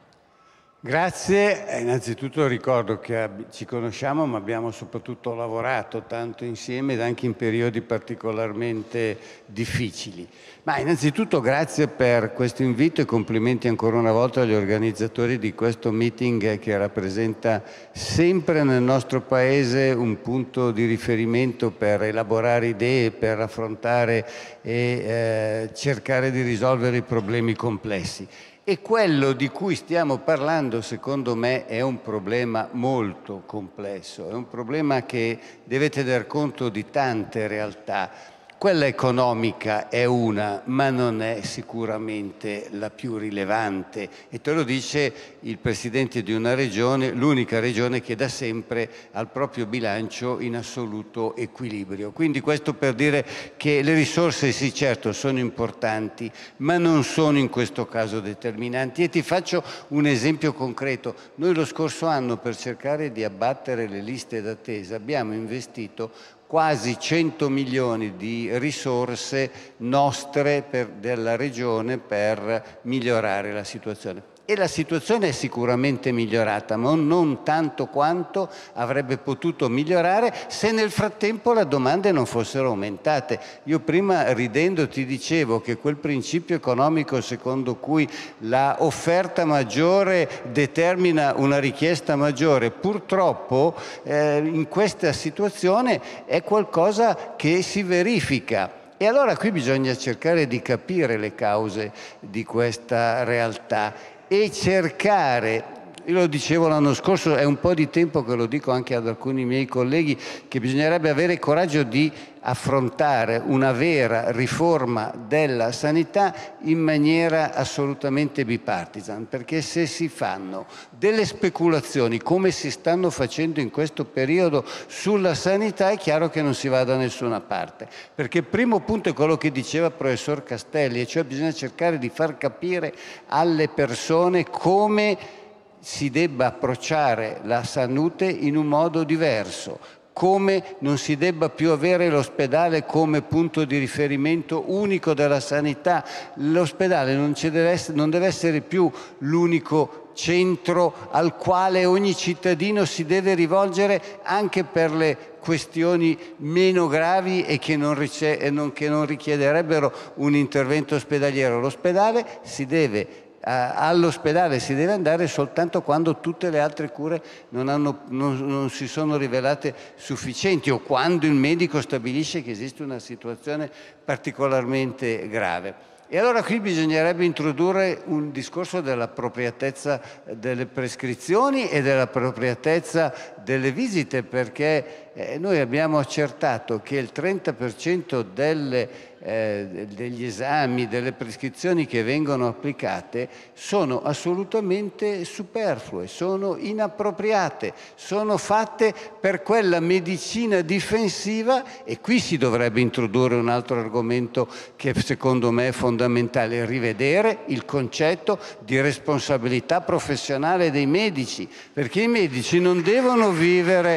Grazie, innanzitutto ricordo che ci conosciamo ma abbiamo soprattutto lavorato tanto insieme ed anche in periodi particolarmente difficili. Ma innanzitutto grazie per questo invito e complimenti ancora una volta agli organizzatori di questo meeting che rappresenta sempre nel nostro Paese un punto di riferimento per elaborare idee, per affrontare e eh, cercare di risolvere i problemi complessi. E quello di cui stiamo parlando, secondo me, è un problema molto complesso, è un problema che deve tener conto di tante realtà. Quella economica è una, ma non è sicuramente la più rilevante. E te lo dice il Presidente di una regione, l'unica regione che da sempre ha il proprio bilancio in assoluto equilibrio. Quindi questo per dire che le risorse sì certo sono importanti, ma non sono in questo caso determinanti. E ti faccio un esempio concreto. Noi lo scorso anno, per cercare di abbattere le liste d'attesa, abbiamo investito quasi cento milioni di risorse nostre per, della Regione per migliorare la situazione. E la situazione è sicuramente migliorata, ma non tanto quanto avrebbe potuto migliorare se nel frattempo le domande non fossero aumentate. Io prima ridendo ti dicevo che quel principio economico secondo cui la offerta maggiore determina una richiesta maggiore, purtroppo eh, in questa situazione è qualcosa che si verifica. E allora qui bisogna cercare di capire le cause di questa realtà e cercare, io lo dicevo l'anno scorso, è un po' di tempo che lo dico anche ad alcuni miei colleghi, che bisognerebbe avere coraggio di affrontare una vera riforma della sanità in maniera assolutamente bipartisan, perché se si fanno delle speculazioni come si stanno facendo in questo periodo sulla sanità è chiaro che non si va da nessuna parte, perché il primo punto è quello che diceva il professor Castelli, e cioè bisogna cercare di far capire alle persone come si debba approcciare la salute in un modo diverso, come non si debba più avere l'ospedale come punto di riferimento unico della sanità. L'ospedale non, deve essere, non deve essere più l'unico centro al quale ogni cittadino si deve rivolgere anche per le questioni meno gravi e che non, rice- non, che non richiederebbero un intervento ospedaliero. L'ospedale si deve all'ospedale si deve andare soltanto quando tutte le altre cure non, hanno, non, non si sono rivelate sufficienti o quando il medico stabilisce che esiste una situazione particolarmente grave. E allora qui bisognerebbe introdurre un discorso dell'appropriatezza delle prescrizioni e dell'appropriatezza delle visite, perché eh, noi abbiamo accertato che il trenta per cento delle Eh, degli esami, delle prescrizioni che vengono applicate sono assolutamente superflue, sono inappropriate, sono fatte per quella medicina difensiva, e qui si dovrebbe introdurre un altro argomento che secondo me è fondamentale: rivedere il concetto di responsabilità professionale dei medici, perché i medici non devono vivere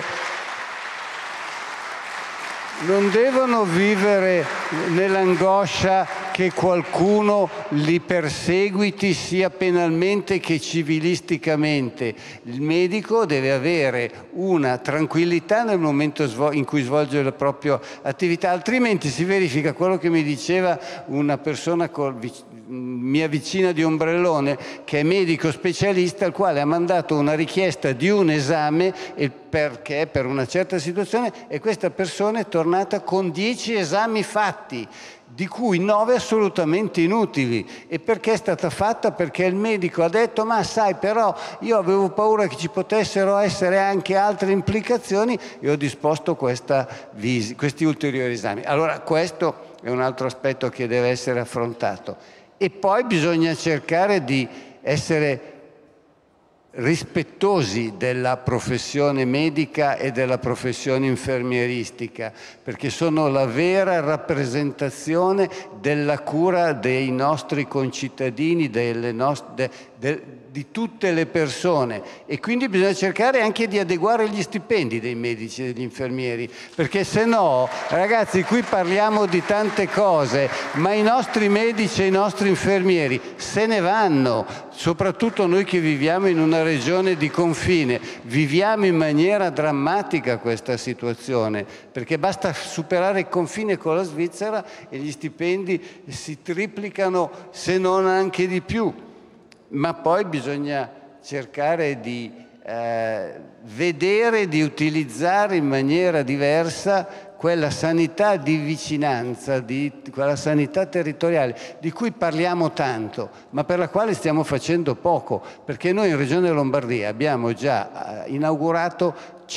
Non devono vivere nell'angoscia che qualcuno li perseguiti sia penalmente che civilisticamente. Il medico deve avere una tranquillità nel momento in cui svolge la propria attività, altrimenti si verifica quello che mi diceva una persona col mia vicina di ombrellone, che è medico specialista, al quale ha mandato una richiesta di un esame perché per una certa situazione, e questa persona è tornata con dieci esami fatti, di cui nove assolutamente inutili. E perché è stata fatta? Perché il medico ha detto: ma sai, però io avevo paura che ci potessero essere anche altre implicazioni e ho disposto questa visi, questi ulteriori esami. Allora questo è un altro aspetto che deve essere affrontato. E poi bisogna cercare di essere rispettosi della professione medica e della professione infermieristica, perché sono la vera rappresentazione della cura dei nostri concittadini, delle nostre, de, de, di tutte le persone, e quindi bisogna cercare anche di adeguare gli stipendi dei medici e degli infermieri, perché se no, ragazzi, qui parliamo di tante cose, ma i nostri medici e i nostri infermieri se ne vanno, soprattutto noi che viviamo in una regione di confine, viviamo in maniera drammatica questa situazione, perché basta superare il confine con la Svizzera e gli stipendi si triplicano, se non anche di più. Ma poi bisogna cercare di eh, vedere, di utilizzare in maniera diversa quella sanità di vicinanza, di, quella sanità territoriale di cui parliamo tanto, ma per la quale stiamo facendo poco, perché noi in Regione Lombardia abbiamo già eh, inaugurato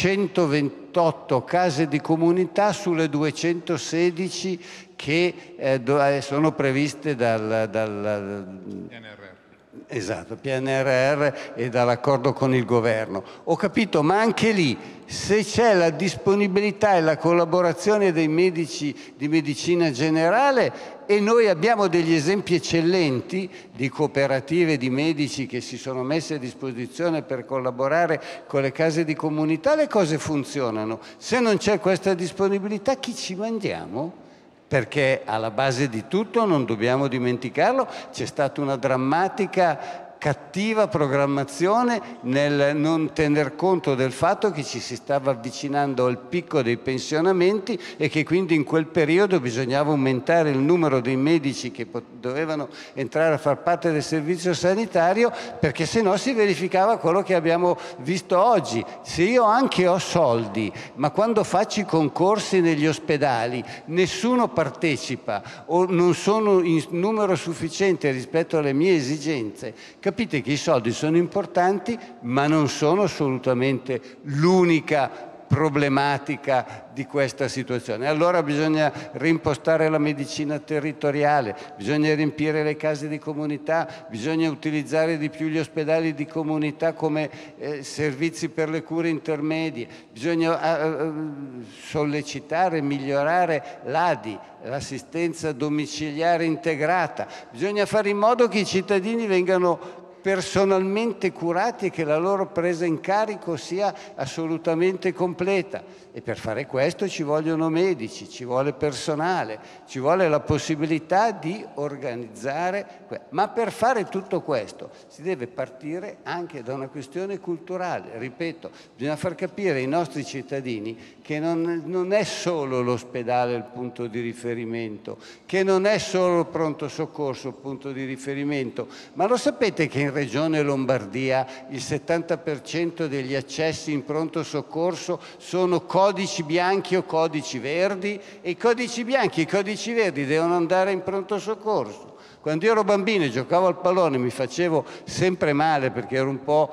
centoventotto case di comunità sulle duecentosedici che eh, sono previste dal, dal P N R R. Esatto, P N R R e dall'accordo con il governo. Ho capito, ma anche lì, se c'è la disponibilità e la collaborazione dei medici di medicina generale, e noi abbiamo degli esempi eccellenti di cooperative di medici che si sono messe a disposizione per collaborare con le case di comunità, le cose funzionano. Se non c'è questa disponibilità, chi ci mandiamo? Perché alla base di tutto, non dobbiamo dimenticarlo, c'è stata una drammatica cattiva programmazione nel non tener conto del fatto che ci si stava avvicinando al picco dei pensionamenti e che quindi in quel periodo bisognava aumentare il numero dei medici che dovevano entrare a far parte del servizio sanitario, perché se no si verificava quello che abbiamo visto oggi. Se io anche ho soldi, ma quando faccio i concorsi negli ospedali nessuno partecipa o non sono in numero sufficiente rispetto alle mie esigenze, capite che i soldi sono importanti, ma non sono assolutamente l'unica problematica di questa situazione. Allora bisogna reimpostare la medicina territoriale, bisogna riempire le case di comunità, bisogna utilizzare di più gli ospedali di comunità come eh, servizi per le cure intermedie, bisogna eh, sollecitare, migliorare l'A D I, l'assistenza domiciliare integrata, bisogna fare in modo che i cittadini vengano personalmente curati e che la loro presa in carico sia assolutamente completa. E per fare questo ci vogliono medici, ci vuole personale, ci vuole la possibilità di organizzare. Ma per fare tutto questo si deve partire anche da una questione culturale. Ripeto, bisogna far capire ai nostri cittadini che non, non è solo l'ospedale il punto di riferimento, che non è solo il pronto soccorso il punto di riferimento, ma lo sapete che in Regione Lombardia il settanta per cento degli accessi in pronto soccorso sono codici bianchi o codici verdi, e i codici bianchi e i codici verdi devono andare in pronto soccorso. Quando io ero bambino e giocavo al pallone mi facevo sempre male perché ero un po'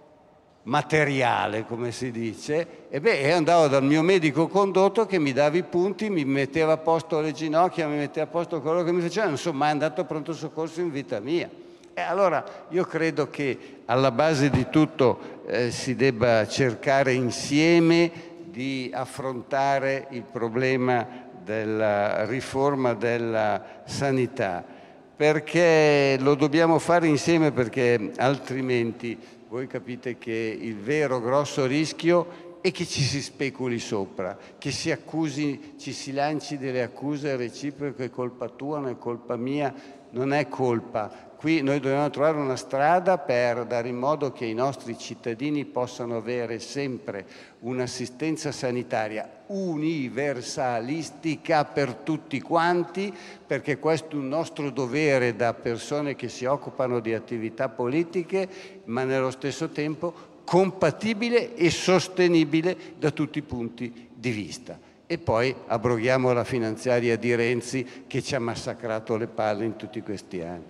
materiale, come si dice, e beh, andavo dal mio medico condotto che mi dava i punti, mi metteva a posto le ginocchia, mi metteva a posto quello che mi faceva, non sono mai andato a pronto soccorso in vita mia. E allora io credo che alla base di tutto eh, si debba cercare insieme di affrontare il problema della riforma della sanità, perché lo dobbiamo fare insieme, perché altrimenti voi capite che il vero grosso rischio e che ci si speculi sopra, che si accusi, ci si lanci delle accuse reciproche, è colpa tua, non è colpa mia, non è colpa. Qui noi dobbiamo trovare una strada per dare in modo che i nostri cittadini possano avere sempre un'assistenza sanitaria universalistica per tutti quanti, perché questo è un nostro dovere da persone che si occupano di attività politiche, ma nello stesso tempo compatibile e sostenibile da tutti i punti di vista. E poi abroghiamo la finanziaria di Renzi che ci ha massacrato le palle in tutti questi anni.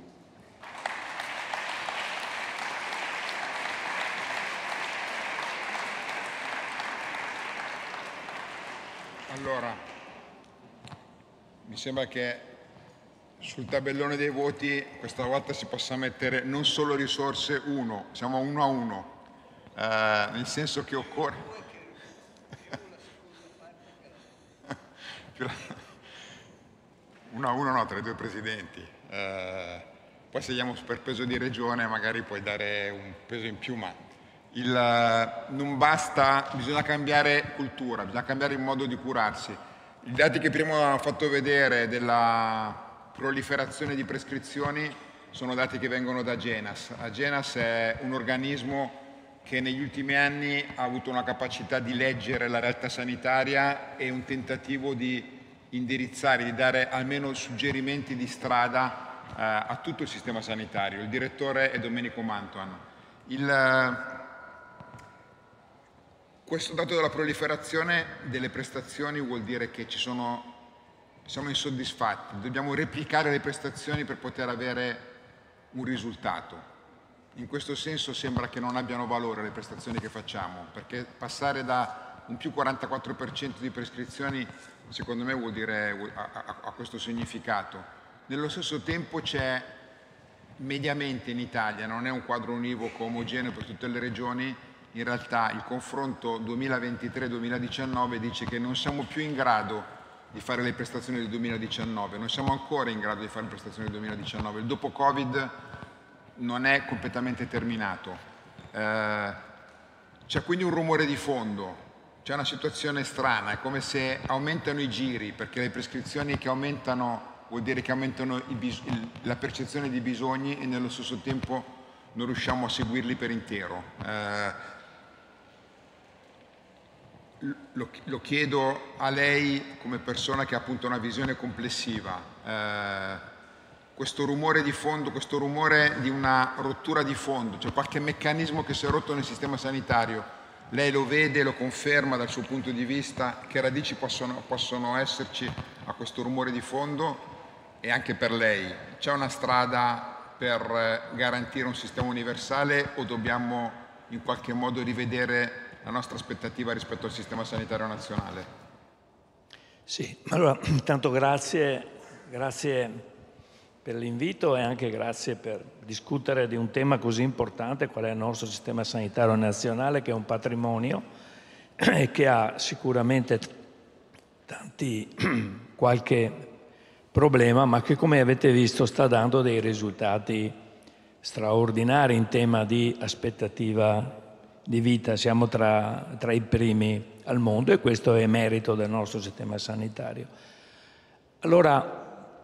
Allora, mi sembra che sul tabellone dei voti questa volta si possa mettere non solo risorse uno, siamo uno a uno, eh, nel senso che occorre... uno a uno no, tra i due presidenti. Eh, poi se andiamo per peso di regione magari puoi dare un peso in più, ma il, non basta, bisogna cambiare cultura, bisogna cambiare il modo di curarsi. I dati che prima ho fatto vedere della proliferazione di prescrizioni sono dati che vengono da Agenas. Agenas è un organismo che negli ultimi anni ha avuto una capacità di leggere la realtà sanitaria e un tentativo di indirizzare, di dare almeno suggerimenti di strada eh, a tutto il sistema sanitario. Il direttore è Domenico Mantuan. Il, questo dato della proliferazione delle prestazioni vuol dire che ci sono, siamo insoddisfatti, dobbiamo replicare le prestazioni per poter avere un risultato. In questo senso sembra che non abbiano valore le prestazioni che facciamo, perché passare da un più quarantaquattro per cento di prescrizioni secondo me vuol dire, ha questo significato. Nello stesso tempo c'è mediamente in Italia, non è un quadro univoco omogeneo per tutte le regioni, in realtà il confronto duemilaventitré duemiladiciannove dice che non siamo più in grado di fare le prestazioni del duemiladiciannove, non siamo ancora in grado di fare le prestazioni del duemiladiciannove, il dopo Covid non è completamente terminato. Eh, c'è quindi un rumore di fondo, c'è una situazione strana, è come se aumentano i giri, perché le prescrizioni che aumentano vuol dire che aumentano i bis- il, la percezione di bisogni e nello stesso tempo non riusciamo a seguirli per intero. Eh, lo, lo chiedo a lei come persona che ha appunto una visione complessiva. Eh, questo rumore di fondo, questo rumore di una rottura di fondo, cioè qualche meccanismo che si è rotto nel sistema sanitario, lei lo vede, lo conferma dal suo punto di vista, che radici possono, possono esserci a questo rumore di fondo? E anche per lei, c'è una strada per garantire un sistema universale o dobbiamo in qualche modo rivedere la nostra aspettativa rispetto al sistema sanitario nazionale? Sì, allora intanto grazie, grazie per l'invito e anche grazie per discutere di un tema così importante qual è il nostro sistema sanitario nazionale, che è un patrimonio e che ha sicuramente tanti qualche problema, ma che come avete visto sta dando dei risultati straordinari in tema di aspettativa di vita. Siamo tra, tra i primi al mondo e questo è merito del nostro sistema sanitario. Allora,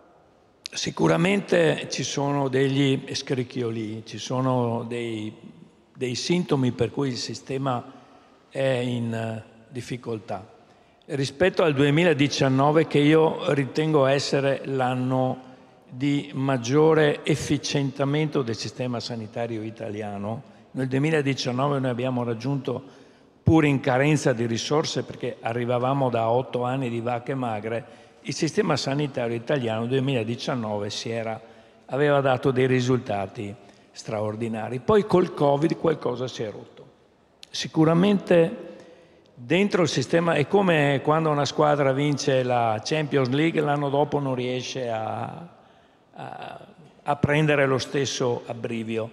sicuramente ci sono degli scricchioli, ci sono dei, dei sintomi per cui il sistema è in difficoltà. Rispetto al duemiladiciannove, che io ritengo essere l'anno di maggiore efficientamento del sistema sanitario italiano, nel duemiladiciannove noi abbiamo raggiunto, pur in carenza di risorse, perché arrivavamo da otto anni di vacche magre, il sistema sanitario italiano nel duemiladiciannove si era, aveva dato dei risultati straordinari. Poi col Covid qualcosa si è rotto. Sicuramente dentro il sistema è come quando una squadra vince la Champions League e l'anno dopo non riesce a, a, a prendere lo stesso abbrivio.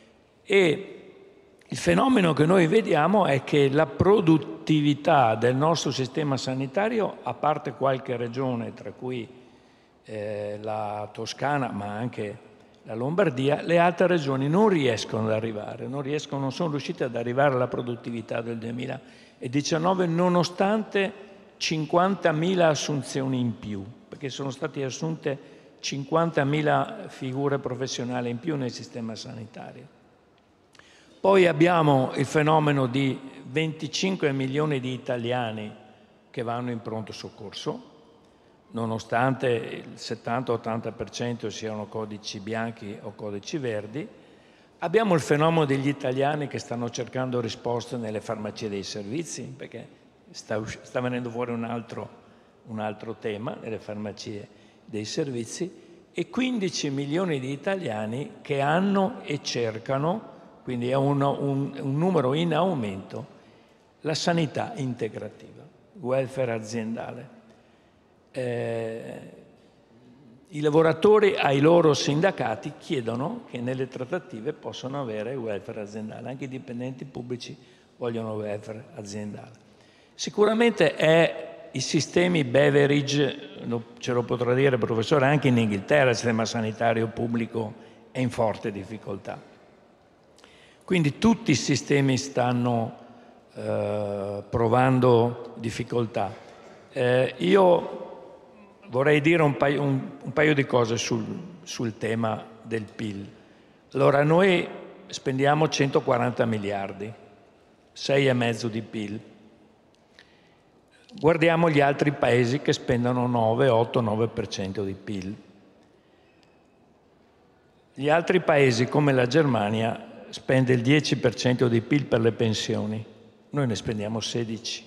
E il fenomeno che noi vediamo è che la produttività del nostro sistema sanitario, a parte qualche regione, tra cui eh, la Toscana, ma anche la Lombardia, le altre regioni non riescono ad arrivare, non, riescono, non sono riuscite ad arrivare alla produttività del duemiladiciannove nonostante cinquantamila assunzioni in più, perché sono state assunte cinquantamila figure professionali in più nel sistema sanitario. Poi abbiamo il fenomeno di venticinque milioni di italiani che vanno in pronto soccorso, nonostante il settanta ottanta per cento siano codici bianchi o codici verdi. Abbiamo il fenomeno degli italiani che stanno cercando risposte nelle farmacie dei servizi, perché sta, sta venendo fuori un altro, un altro tema nelle farmacie dei servizi, e quindici milioni di italiani che hanno e cercano, quindi è un, un, un numero in aumento, la sanità integrativa, welfare aziendale. Eh, I lavoratori ai loro sindacati chiedono che nelle trattative possano avere welfare aziendale, anche i dipendenti pubblici vogliono welfare aziendale. Sicuramente è i sistemi Beveridge, ce lo potrà dire il professore, anche in Inghilterra il sistema sanitario pubblico è in forte difficoltà. Quindi tutti i sistemi stanno eh, provando difficoltà. Eh, io vorrei dire un paio, un, un paio di cose sul, sul tema del P I L. Allora, noi spendiamo centoquaranta miliardi, sei e mezzo di P I L. Guardiamo gli altri paesi che spendono nove, otto, nove per cento di P I L. Gli altri paesi, come la Germania, spende il dieci per cento di P I L per le pensioni. Noi ne spendiamo sedici.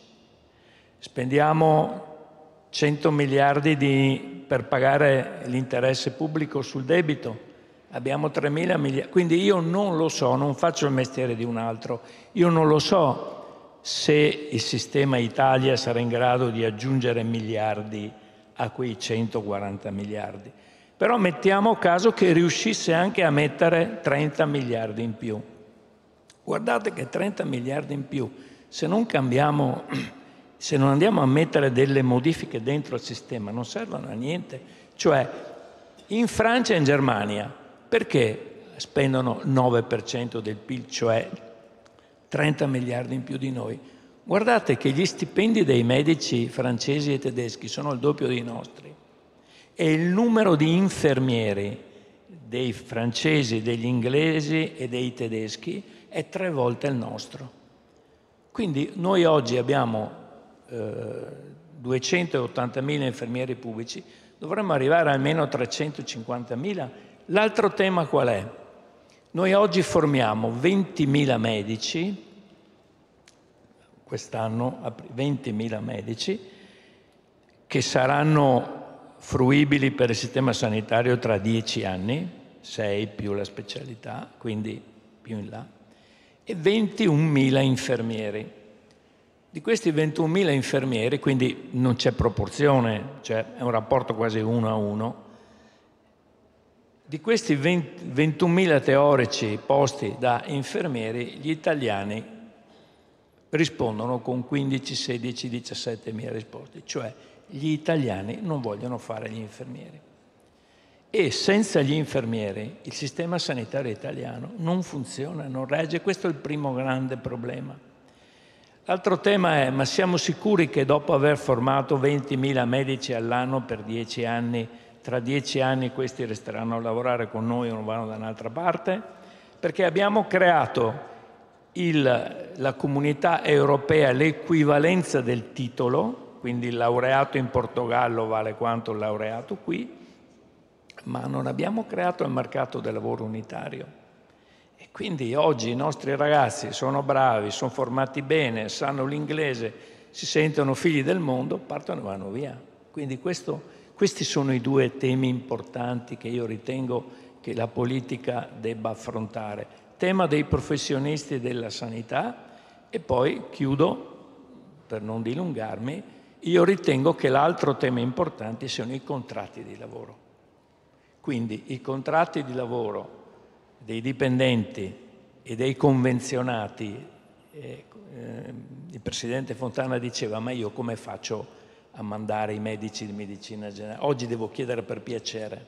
Spendiamo cento miliardi di, per pagare l'interesse pubblico sul debito, abbiamo tremila miliardi, quindi io non lo so, non faccio il mestiere di un altro, io non lo so se il sistema Italia sarà in grado di aggiungere miliardi a quei centoquaranta miliardi, però mettiamo caso che riuscisse anche a mettere trenta miliardi in più. Guardate che trenta miliardi in più, se non cambiamo... se non andiamo a mettere delle modifiche dentro il sistema, non servono a niente. Cioè, in Francia e in Germania, perché spendono nove per cento del P I L, cioè trenta miliardi in più di noi? Guardate che gli stipendi dei medici francesi e tedeschi sono il doppio dei nostri e il numero di infermieri dei francesi, degli inglesi e dei tedeschi è tre volte il nostro. Quindi noi oggi abbiamo duecentoottantamila infermieri pubblici, dovremmo arrivare almeno a trecentocinquantamila. L'altro tema qual è? Noi oggi formiamo ventimila medici, quest'anno ventimila medici, che saranno fruibili per il sistema sanitario tra dieci anni, sei più la specialità, quindi più in là, e ventunomila infermieri. Di questi ventunomila infermieri, quindi non c'è proporzione, cioè è un rapporto quasi uno a uno, di questi ventunomila teorici posti da infermieri, gli italiani rispondono con quindici, sedici, diciassette mila risposte, cioè gli italiani non vogliono fare gli infermieri. E senza gli infermieri il sistema sanitario italiano non funziona, non regge, questo è il primo grande problema. L'altro tema è, ma siamo sicuri che dopo aver formato ventimila medici all'anno per dieci anni, tra dieci anni questi resteranno a lavorare con noi o non vanno da un'altra parte? Perché abbiamo creato il, la comunità europea, l'equivalenza del titolo, quindi il laureato in Portogallo vale quanto il laureato qui, ma non abbiamo creato il mercato del lavoro unitario. E quindi oggi i nostri ragazzi sono bravi, sono formati bene, sanno l'inglese, si sentono figli del mondo, partono e vanno via. Quindi questo, questi sono i due temi importanti che io ritengo che la politica debba affrontare. Tema dei professionisti della sanità e poi, chiudo, per non dilungarmi, io ritengo che l'altro tema importante siano i contratti di lavoro. Quindi i contratti di lavoro dei dipendenti e dei convenzionati, eh, eh, il Presidente Fontana diceva, ma io come faccio a mandare i medici di medicina generale? Oggi devo chiedere per piacere.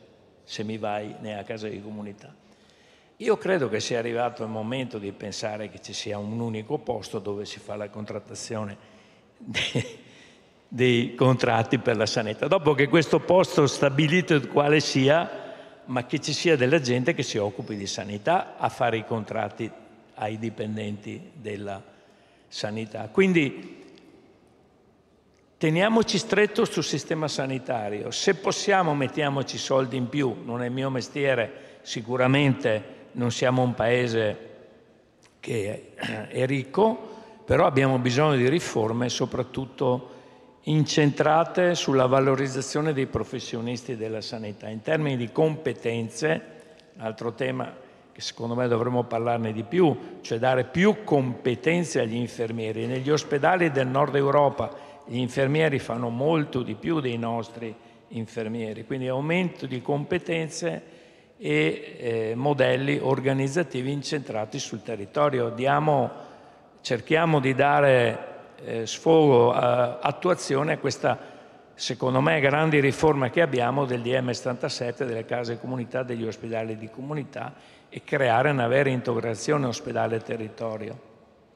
se mi vai nella casa di comunità. Io credo che sia arrivato il momento di pensare che ci sia un unico posto dove si fa la contrattazione dei, dei contratti per la sanità. Dopo che questo posto stabilito quale sia, ma che ci sia della gente che si occupi di sanità a fare i contratti ai dipendenti della sanità. Quindi teniamoci stretto sul sistema sanitario. Se possiamo mettiamoci soldi in più, non è il mio mestiere, sicuramente non siamo un paese che è ricco, però abbiamo bisogno di riforme soprattutto incentrate sulla valorizzazione dei professionisti della sanità. In termini di competenze, un altro tema che secondo me dovremmo parlarne di più, cioè dare più competenze agli infermieri. Negli ospedali del nord Europa gli infermieri fanno molto di più dei nostri infermieri, quindi aumento di competenze e eh, modelli organizzativi incentrati sul territorio. Diamo, cerchiamo di dare eh, sfogo, eh, attuazione a questa, secondo me, grande riforma che abbiamo del D M settantasette, delle case comunità, degli ospedali di comunità, e creare una vera integrazione ospedale-territorio.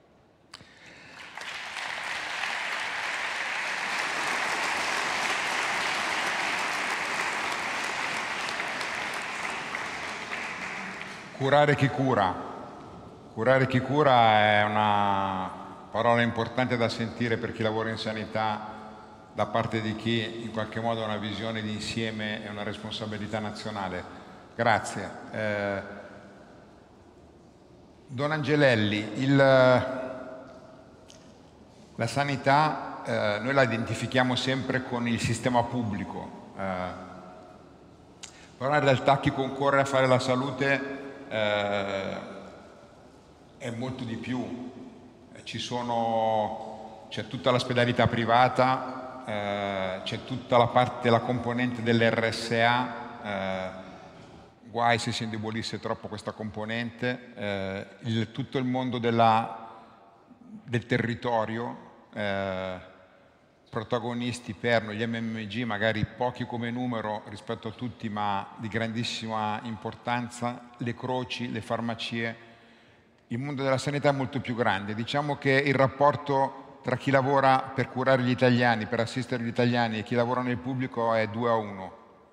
Curare chi cura. Curare chi cura è una parola importante da sentire per chi lavora in sanità da parte di chi in qualche modo ha una visione di insieme e una responsabilità nazionale. Grazie. Eh, Don Angelelli, il, la sanità eh, noi la identifichiamo sempre con il sistema pubblico, eh, però in realtà chi concorre a fare la salute Eh, è molto di più. Ci sono, c'è tutta l'ospedalità privata, eh, c'è tutta la parte, la componente dell'R S A, eh, guai se si indebolisse troppo questa componente, eh, il, tutto il mondo della, del territorio, eh, protagonisti per noi, gli M M G, magari pochi come numero rispetto a tutti, ma di grandissima importanza, le croci, le farmacie. Il mondo della sanità è molto più grande. Diciamo che il rapporto tra chi lavora per curare gli italiani, per assistere gli italiani, e chi lavora nel pubblico è due a uno.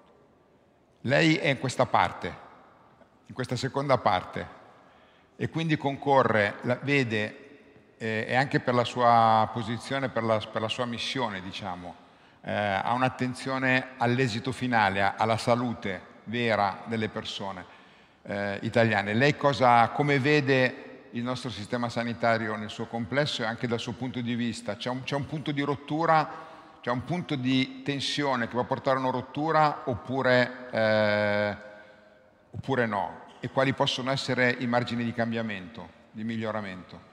Lei è in questa parte, in questa seconda parte, e quindi concorre, la, vede, e anche per la sua posizione, per la, per la sua missione, diciamo, eh, ha un'attenzione all'esito finale, alla salute vera delle persone eh, italiane. Lei cosa, come vede il nostro sistema sanitario nel suo complesso e anche dal suo punto di vista? C'è un, c'è un punto di rottura, c'è un punto di tensione che può portare a una rottura oppure, eh, oppure no? E quali possono essere i margini di cambiamento, di miglioramento?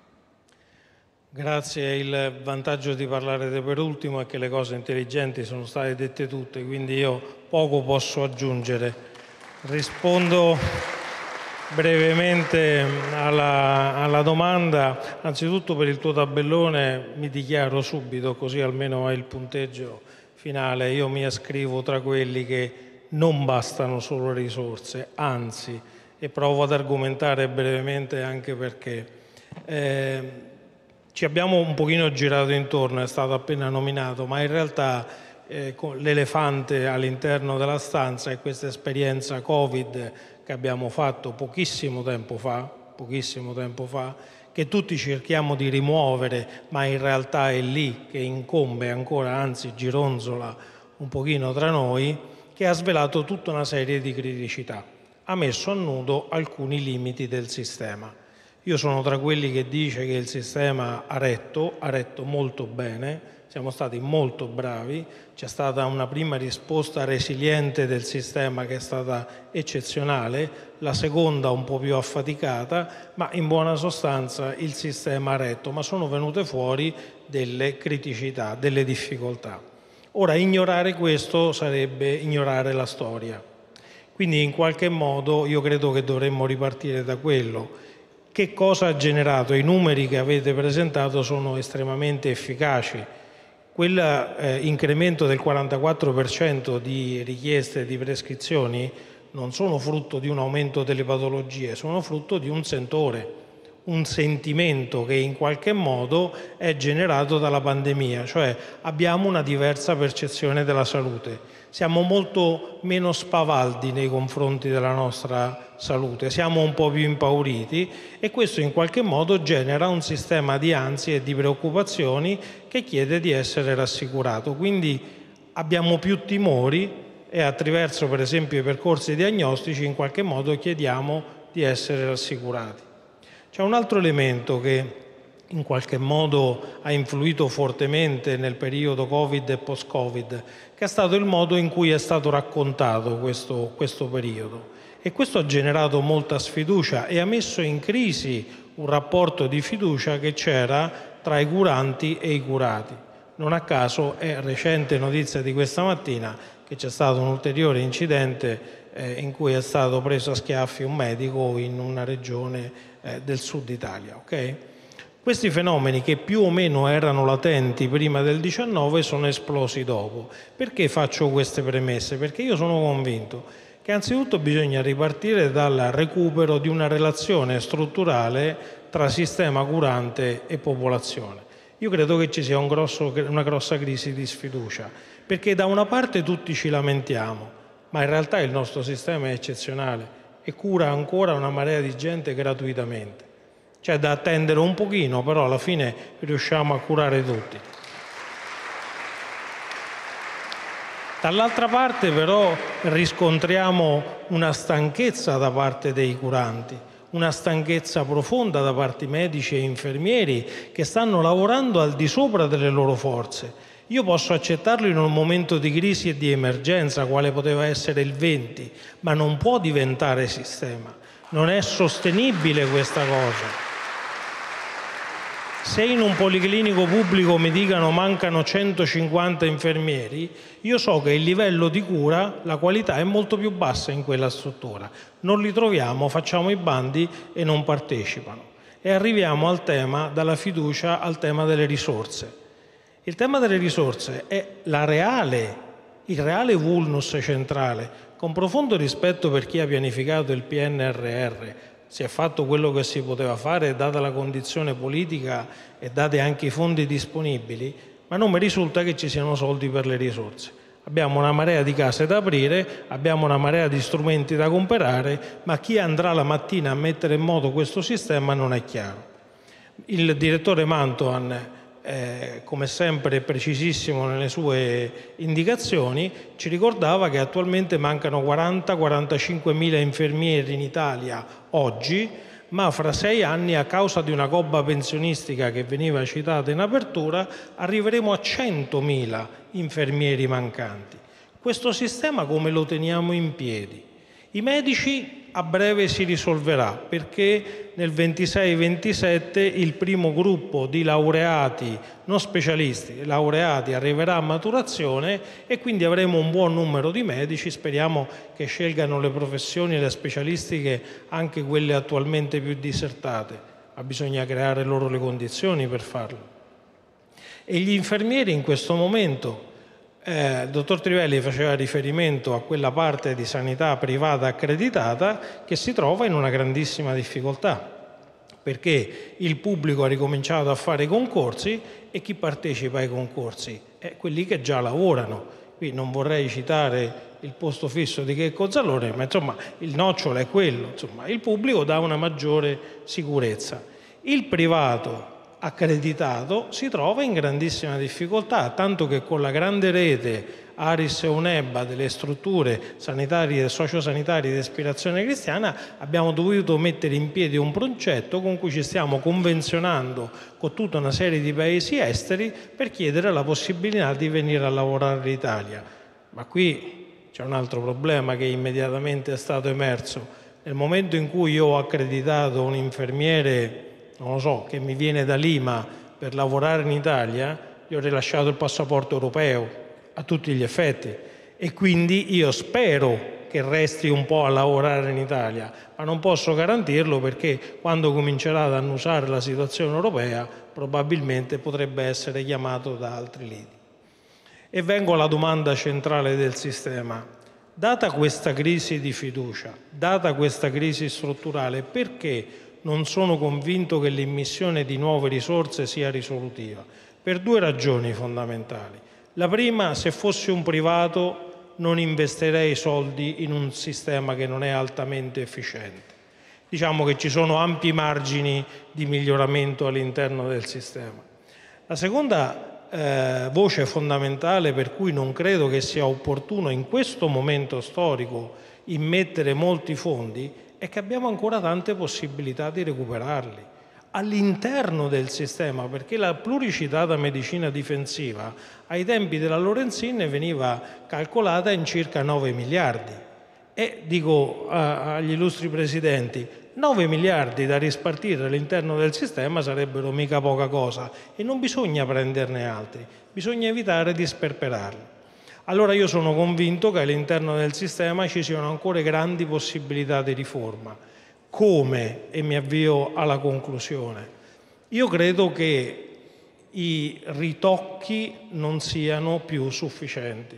Grazie, il vantaggio di parlare per ultimo è che le cose intelligenti sono state dette tutte, quindi io poco posso aggiungere. Rispondo brevemente alla, alla domanda. Anzitutto per il tuo tabellone mi dichiaro subito, così almeno hai il punteggio finale. Io mi ascrivo tra quelli che non bastano solo risorse, anzi, e provo ad argomentare brevemente anche perché. Eh, Ci abbiamo un pochino girato intorno, è stato appena nominato, ma in realtà eh, l'elefante all'interno della stanza è questa esperienza Covid che abbiamo fatto pochissimo tempo fa, pochissimo tempo fa, che tutti cerchiamo di rimuovere, ma in realtà è lì che incombe ancora, anzi gironzola un pochino tra noi, che ha svelato tutta una serie di criticità, ha messo a nudo alcuni limiti del sistema. Io sono tra quelli che dice che il sistema ha retto, ha retto molto bene, siamo stati molto bravi, c'è stata una prima risposta resiliente del sistema che è stata eccezionale, la seconda un po' più affaticata, ma in buona sostanza il sistema ha retto, ma sono venute fuori delle criticità, delle difficoltà. Ora, ignorare questo sarebbe ignorare la storia, quindi in qualche modo io credo che dovremmo ripartire da quello. Che cosa ha generato? I numeri che avete presentato sono estremamente efficaci. Quell'incremento eh, del quarantaquattro per cento di richieste di prescrizioni non sono frutto di un aumento delle patologie, sono frutto di un sentore, un sentimento che in qualche modo è generato dalla pandemia, cioè abbiamo una diversa percezione della salute. Siamo molto meno spavaldi nei confronti della nostra salute, siamo un po' più impauriti e questo in qualche modo genera un sistema di ansie e di preoccupazioni che chiede di essere rassicurato. Quindi abbiamo più timori e attraverso per esempio i percorsi diagnostici in qualche modo chiediamo di essere rassicurati. C'è un altro elemento che in qualche modo ha influito fortemente nel periodo Covid e post-Covid, che è stato il modo in cui è stato raccontato questo, questo periodo. E questo ha generato molta sfiducia e ha messo in crisi un rapporto di fiducia che c'era tra i curanti e i curati. Non a caso è recente notizia di questa mattina che c'è stato un ulteriore incidente eh, in cui è stato preso a schiaffi un medico in una regione eh, del sud Italia. Okay? Questi fenomeni, che più o meno erano latenti prima del diciannove, sono esplosi dopo. Perché faccio queste premesse? Perché io sono convinto che anzitutto bisogna ripartire dal recupero di una relazione strutturale tra sistema curante e popolazione. Io credo che ci sia un grosso, una grossa crisi di sfiducia, perché da una parte tutti ci lamentiamo, ma in realtà il nostro sistema è eccezionale e cura ancora una marea di gente gratuitamente. C'è da attendere un pochino, però alla fine riusciamo a curare tutti. Dall'altra parte però riscontriamo una stanchezza da parte dei curanti, una stanchezza profonda da parte di medici e infermieri che stanno lavorando al di sopra delle loro forze. Io posso accettarlo in un momento di crisi e di emergenza, quale poteva essere il venti, ma non può diventare sistema. Non è sostenibile questa cosa. Se in un policlinico pubblico mi dicano mancano centocinquanta infermieri, io so che il livello di cura, la qualità è molto più bassa in quella struttura. Non li troviamo, facciamo i bandi e non partecipano. E arriviamo al tema, dalla fiducia al tema delle risorse. Il tema delle risorse è la reale, il reale vulnus centrale, con profondo rispetto per chi ha pianificato il P N R R. Si è fatto quello che si poteva fare, data la condizione politica e dati anche i fondi disponibili, ma non mi risulta che ci siano soldi per le risorse. Abbiamo una marea di case da aprire, abbiamo una marea di strumenti da comprare, ma chi andrà la mattina a mettere in moto questo sistema non è chiaro. Il direttore Mantoan, Eh, come sempre precisissimo nelle sue indicazioni, ci ricordava che attualmente mancano quaranta quarantacinque mila infermieri in Italia oggi, ma fra sei anni, a causa di una gobba pensionistica che veniva citata in apertura, arriveremo a centomila infermieri mancanti. Questo sistema come lo teniamo in piedi? I medici a breve si risolverà, perché nel ventisei ventisette il primo gruppo di laureati, non specialisti, laureati arriverà a maturazione e quindi avremo un buon numero di medici. Speriamo che scelgano le professioni e le specialistiche, anche quelle attualmente più disertate, ma bisogna creare loro le condizioni per farlo. E gli infermieri in questo momento, Eh, il dottor Trivelli faceva riferimento a quella parte di sanità privata accreditata che si trova in una grandissima difficoltà, perché il pubblico ha ricominciato a fare i concorsi e chi partecipa ai concorsi? È quelli che già lavorano. Qui non vorrei citare il posto fisso di Checco Zalone, ma insomma il nocciolo è quello, insomma, il pubblico dà una maggiore sicurezza. Il privato accreditato si trova in grandissima difficoltà, tanto che con la grande rete Aris e Unebba delle strutture sanitarie e sociosanitarie di ispirazione cristiana abbiamo dovuto mettere in piedi un progetto con cui ci stiamo convenzionando con tutta una serie di paesi esteri per chiedere la possibilità di venire a lavorare in Italia. Ma qui c'è un altro problema che immediatamente è stato emerso. Nel momento in cui io ho accreditato un infermiere, non lo so, che mi viene da Lima per lavorare in Italia, gli ho rilasciato il passaporto europeo a tutti gli effetti e quindi io spero che resti un po' a lavorare in Italia, ma non posso garantirlo perché quando comincerà ad annusare la situazione europea probabilmente potrebbe essere chiamato da altri lidi. E vengo alla domanda centrale del sistema. Data questa crisi di fiducia, data questa crisi strutturale, perché non sono convinto che l'immissione di nuove risorse sia risolutiva? Per due ragioni fondamentali. La prima, se fossi un privato non investirei soldi in un sistema che non è altamente efficiente. Diciamo che ci sono ampi margini di miglioramento all'interno del sistema. La seconda Eh, voce fondamentale per cui non credo che sia opportuno in questo momento storico immettere molti fondi è che abbiamo ancora tante possibilità di recuperarli all'interno del sistema, perché la pluricitata medicina difensiva ai tempi della Lorenzin veniva calcolata in circa nove miliardi e dico a, agli illustri presidenti nove miliardi da rispartire all'interno del sistema sarebbero mica poca cosa e non bisogna prenderne altri, bisogna evitare di sperperarli. Allora io sono convinto che all'interno del sistema ci siano ancora grandi possibilità di riforma. Come? E mi avvio alla conclusione. Io credo che i ritocchi non siano più sufficienti.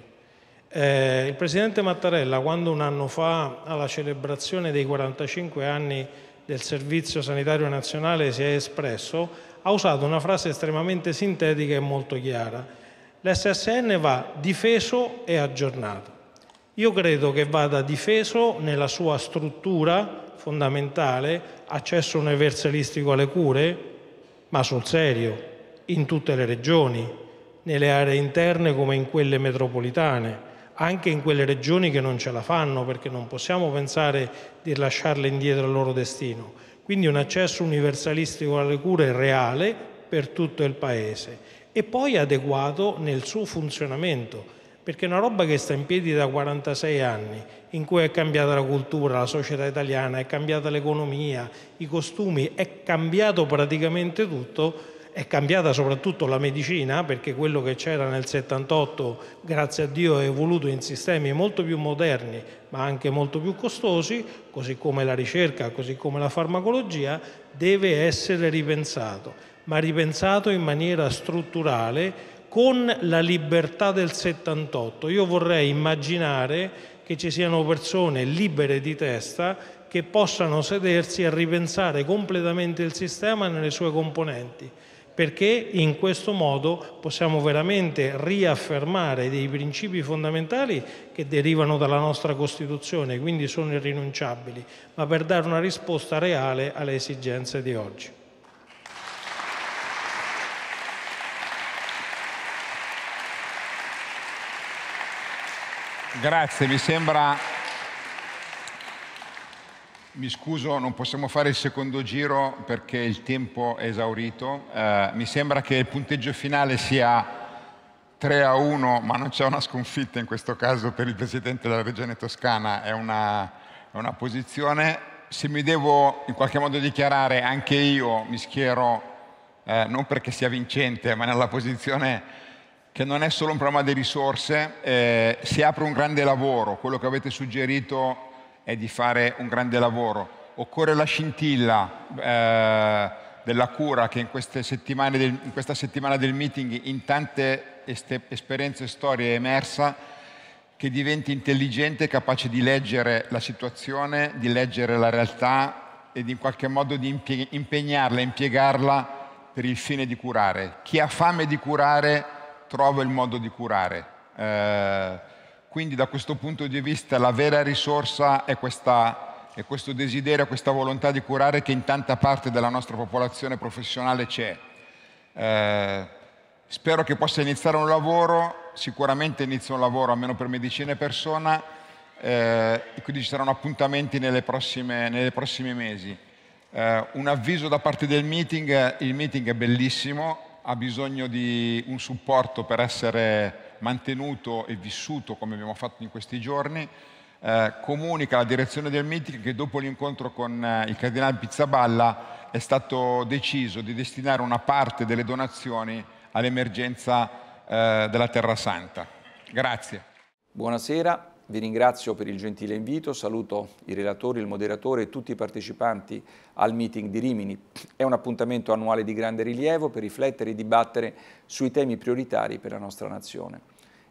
Eh, il Presidente Mattarella, quando un anno fa alla celebrazione dei quarantacinque anni del Servizio Sanitario Nazionale si è espresso, ha usato una frase estremamente sintetica e molto chiara. L'S S N va difeso e aggiornato. Io credo che vada difeso nella sua struttura fondamentale, accesso universalistico alle cure, ma sul serio, in tutte le regioni, nelle aree interne come in quelle metropolitane, anche in quelle regioni che non ce la fanno, perché non possiamo pensare di lasciarle indietro al loro destino. Quindi un accesso universalistico alle cure reale per tutto il Paese e poi adeguato nel suo funzionamento, perché è una roba che sta in piedi da quarantasei anni, in cui è cambiata la cultura, la società italiana, è cambiata l'economia, i costumi, è cambiato praticamente tutto. È cambiata soprattutto la medicina, perché quello che c'era nel settantotto, grazie a Dio, è evoluto in sistemi molto più moderni, ma anche molto più costosi, così come la ricerca, così come la farmacologia, deve essere ripensato, ma ripensato in maniera strutturale con la libertà del settantotto. Io vorrei immaginare che ci siano persone libere di testa che possano sedersi a ripensare completamente il sistema nelle sue componenti, perché in questo modo possiamo veramente riaffermare dei principi fondamentali che derivano dalla nostra Costituzione, quindi sono irrinunciabili, ma per dare una risposta reale alle esigenze di oggi. Grazie, mi sembra... Mi scuso, non possiamo fare il secondo giro perché il tempo è esaurito. Eh, mi sembra che il punteggio finale sia tre a uno, ma non c'è una sconfitta in questo caso per il Presidente della Regione Toscana, è una, è una posizione. Se mi devo in qualche modo dichiarare, anche io mi schiero, eh, non perché sia vincente, ma nella posizione che non è solo un problema di risorse, eh, si apre un grande lavoro, quello che avete suggerito è di fare un grande lavoro. Occorre la scintilla eh, della cura che in, queste settimane del, in questa settimana del meeting in tante esperienze e storie è emersa, che diventi intelligente, capace di leggere la situazione, di leggere la realtà e di in qualche modo di impegnarla, impiegarla per il fine di curare. Chi ha fame di curare trova il modo di curare. Eh, Quindi da questo punto di vista la vera risorsa è, questa, è questo desiderio, questa volontà di curare che in tanta parte della nostra popolazione professionale c'è. Eh, spero che possa iniziare un lavoro, sicuramente inizia un lavoro almeno per medicina e persona, eh, e quindi ci saranno appuntamenti nelle prossime, nelle prossimi mesi. Eh, un avviso da parte del meeting, il meeting è bellissimo, ha bisogno di un supporto per essere mantenuto e vissuto come abbiamo fatto in questi giorni. Eh, comunica la direzione del meeting che dopo l'incontro con eh, il Cardinale Pizzaballa è stato deciso di destinare una parte delle donazioni all'emergenza eh, della Terra Santa. Grazie. Buonasera, vi ringrazio per il gentile invito, saluto i relatori, il moderatore e tutti i partecipanti al meeting di Rimini. È un appuntamento annuale di grande rilievo per riflettere e dibattere sui temi prioritari per la nostra nazione.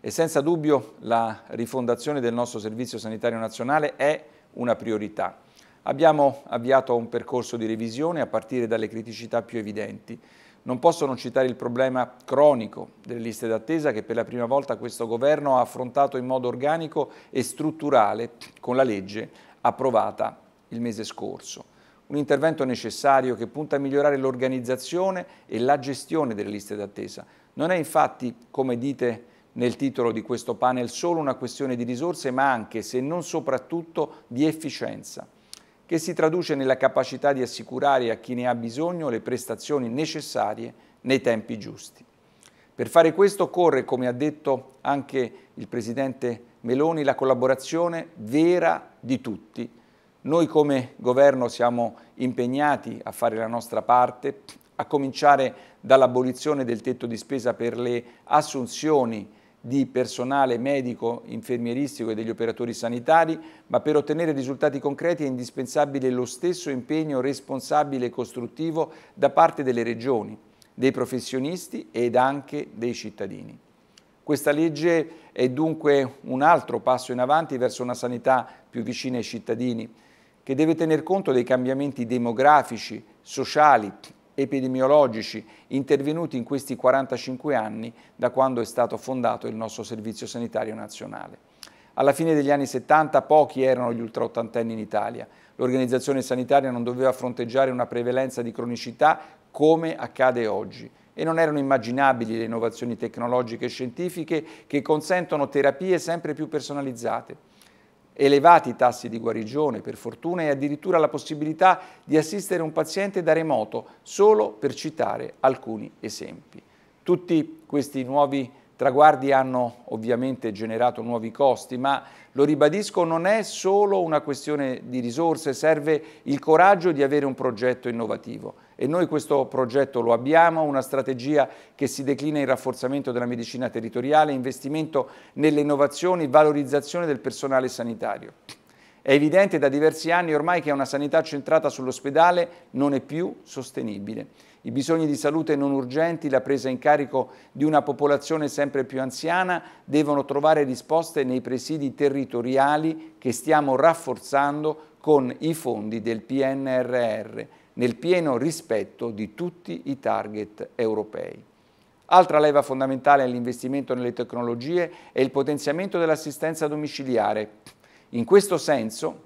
e senza dubbio la rifondazione del nostro Servizio Sanitario Nazionale è una priorità. Abbiamo avviato un percorso di revisione a partire dalle criticità più evidenti. Non posso non citare il problema cronico delle liste d'attesa che per la prima volta questo Governo ha affrontato in modo organico e strutturale con la legge approvata il mese scorso. Un intervento necessario che punta a migliorare l'organizzazione e la gestione delle liste d'attesa. Non è infatti, come dite nel titolo di questo panel, solo una questione di risorse, ma anche, se non soprattutto, di efficienza, che si traduce nella capacità di assicurare a chi ne ha bisogno le prestazioni necessarie nei tempi giusti. Per fare questo occorre, come ha detto anche il Presidente Meloni, la collaborazione vera di tutti. Noi come Governo siamo impegnati a fare la nostra parte, a cominciare dall'abolizione del tetto di spesa per le assunzioni di personale medico, infermieristico e degli operatori sanitari, ma per ottenere risultati concreti è indispensabile lo stesso impegno responsabile e costruttivo da parte delle regioni, dei professionisti ed anche dei cittadini. Questa legge è dunque un altro passo in avanti verso una sanità più vicina ai cittadini, che deve tener conto dei cambiamenti demografici, sociali, epidemiologici intervenuti in questi quarantacinque anni da quando è stato fondato il nostro Servizio Sanitario Nazionale. Alla fine degli anni settanta pochi erano gli ultraottantenni in Italia. L'organizzazione sanitaria non doveva fronteggiare una prevalenza di cronicità come accade oggi e non erano immaginabili le innovazioni tecnologiche e scientifiche che consentono terapie sempre più personalizzate. Elevati tassi di guarigione, per fortuna, e addirittura la possibilità di assistere un paziente da remoto, solo per citare alcuni esempi. Tutti questi nuovi traguardi hanno ovviamente generato nuovi costi, ma lo ribadisco, non è solo una questione di risorse, serve il coraggio di avere un progetto innovativo. E noi questo progetto lo abbiamo, una strategia che si declina in rafforzamento della medicina territoriale, investimento nelle innovazioni, valorizzazione del personale sanitario. È evidente da diversi anni ormai che una sanità centrata sull'ospedale non è più sostenibile. I bisogni di salute non urgenti, la presa in carico di una popolazione sempre più anziana devono trovare risposte nei presidi territoriali che stiamo rafforzando con i fondi del P N R R, nel pieno rispetto di tutti i target europei. Altra leva fondamentale all'investimento nelle tecnologie è il potenziamento dell'assistenza domiciliare. In questo senso,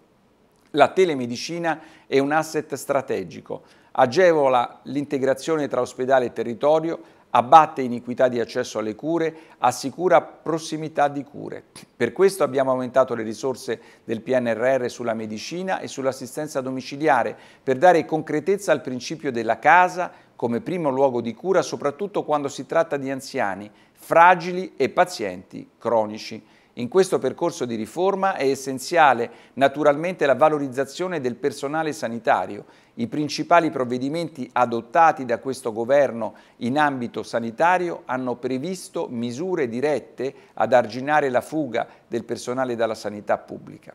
la telemedicina è un asset strategico, agevola l'integrazione tra ospedale e territorio, abbatte iniquità di accesso alle cure, assicura prossimità di cure. Per questo abbiamo aumentato le risorse del P N R R sulla medicina e sull'assistenza domiciliare, per dare concretezza al principio della casa come primo luogo di cura, soprattutto quando si tratta di anziani, fragili e pazienti cronici. In questo percorso di riforma è essenziale naturalmente la valorizzazione del personale sanitario. I principali provvedimenti adottati da questo Governo in ambito sanitario hanno previsto misure dirette ad arginare la fuga del personale dalla sanità pubblica.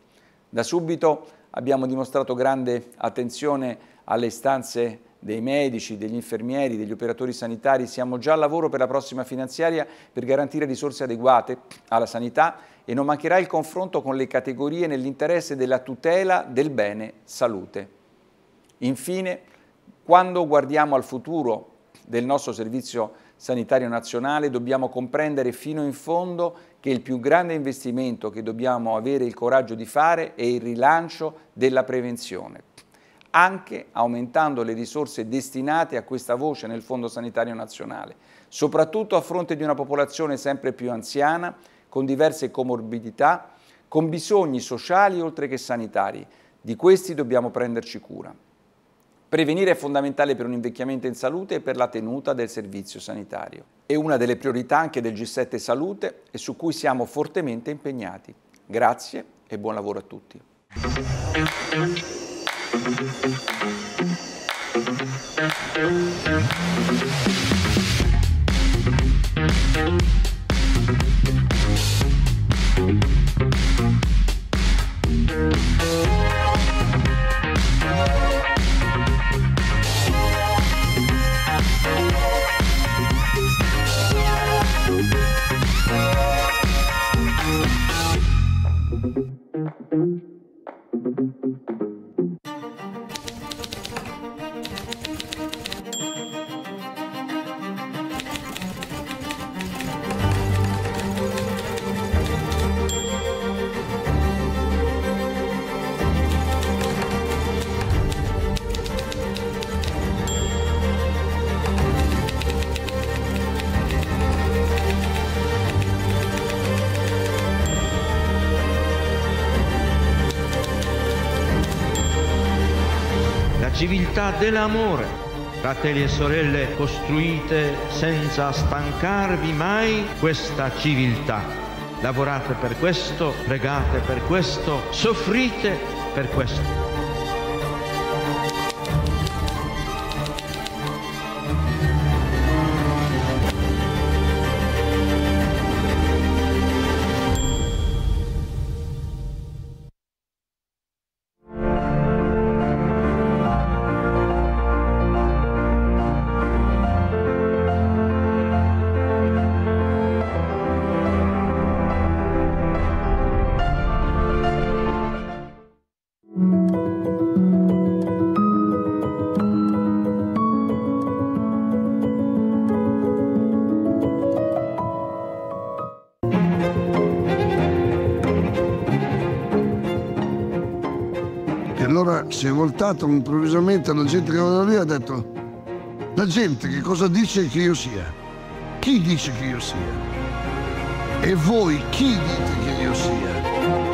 Da subito abbiamo dimostrato grande attenzione alle istanze dei medici, degli infermieri, degli operatori sanitari. Siamo già al lavoro per la prossima finanziaria per garantire risorse adeguate alla sanità e non mancherà il confronto con le categorie nell'interesse della tutela del bene salute. Infine, quando guardiamo al futuro del nostro Servizio Sanitario Nazionale, dobbiamo comprendere fino in fondo che il più grande investimento che dobbiamo avere il coraggio di fare è il rilancio della prevenzione, anche aumentando le risorse destinate a questa voce nel Fondo Sanitario Nazionale, soprattutto a fronte di una popolazione sempre più anziana, con diverse comorbidità, con bisogni sociali oltre che sanitari. Di questi dobbiamo prenderci cura. Prevenire è fondamentale per un invecchiamento in salute e per la tenuta del servizio sanitario. È una delle priorità anche del G sette Salute e su cui siamo fortemente impegnati. Grazie e buon lavoro a tutti. We'll be right back. civiltà dell'amore. Fratelli e sorelle, costruite senza stancarvi mai questa civiltà. Lavorate per questo, pregate per questo, soffrite per questo. Allora si è voltato improvvisamente alla gente che era lì e ha detto: la gente che cosa dice che io sia? Chi dice che io sia? E voi chi dite che io sia?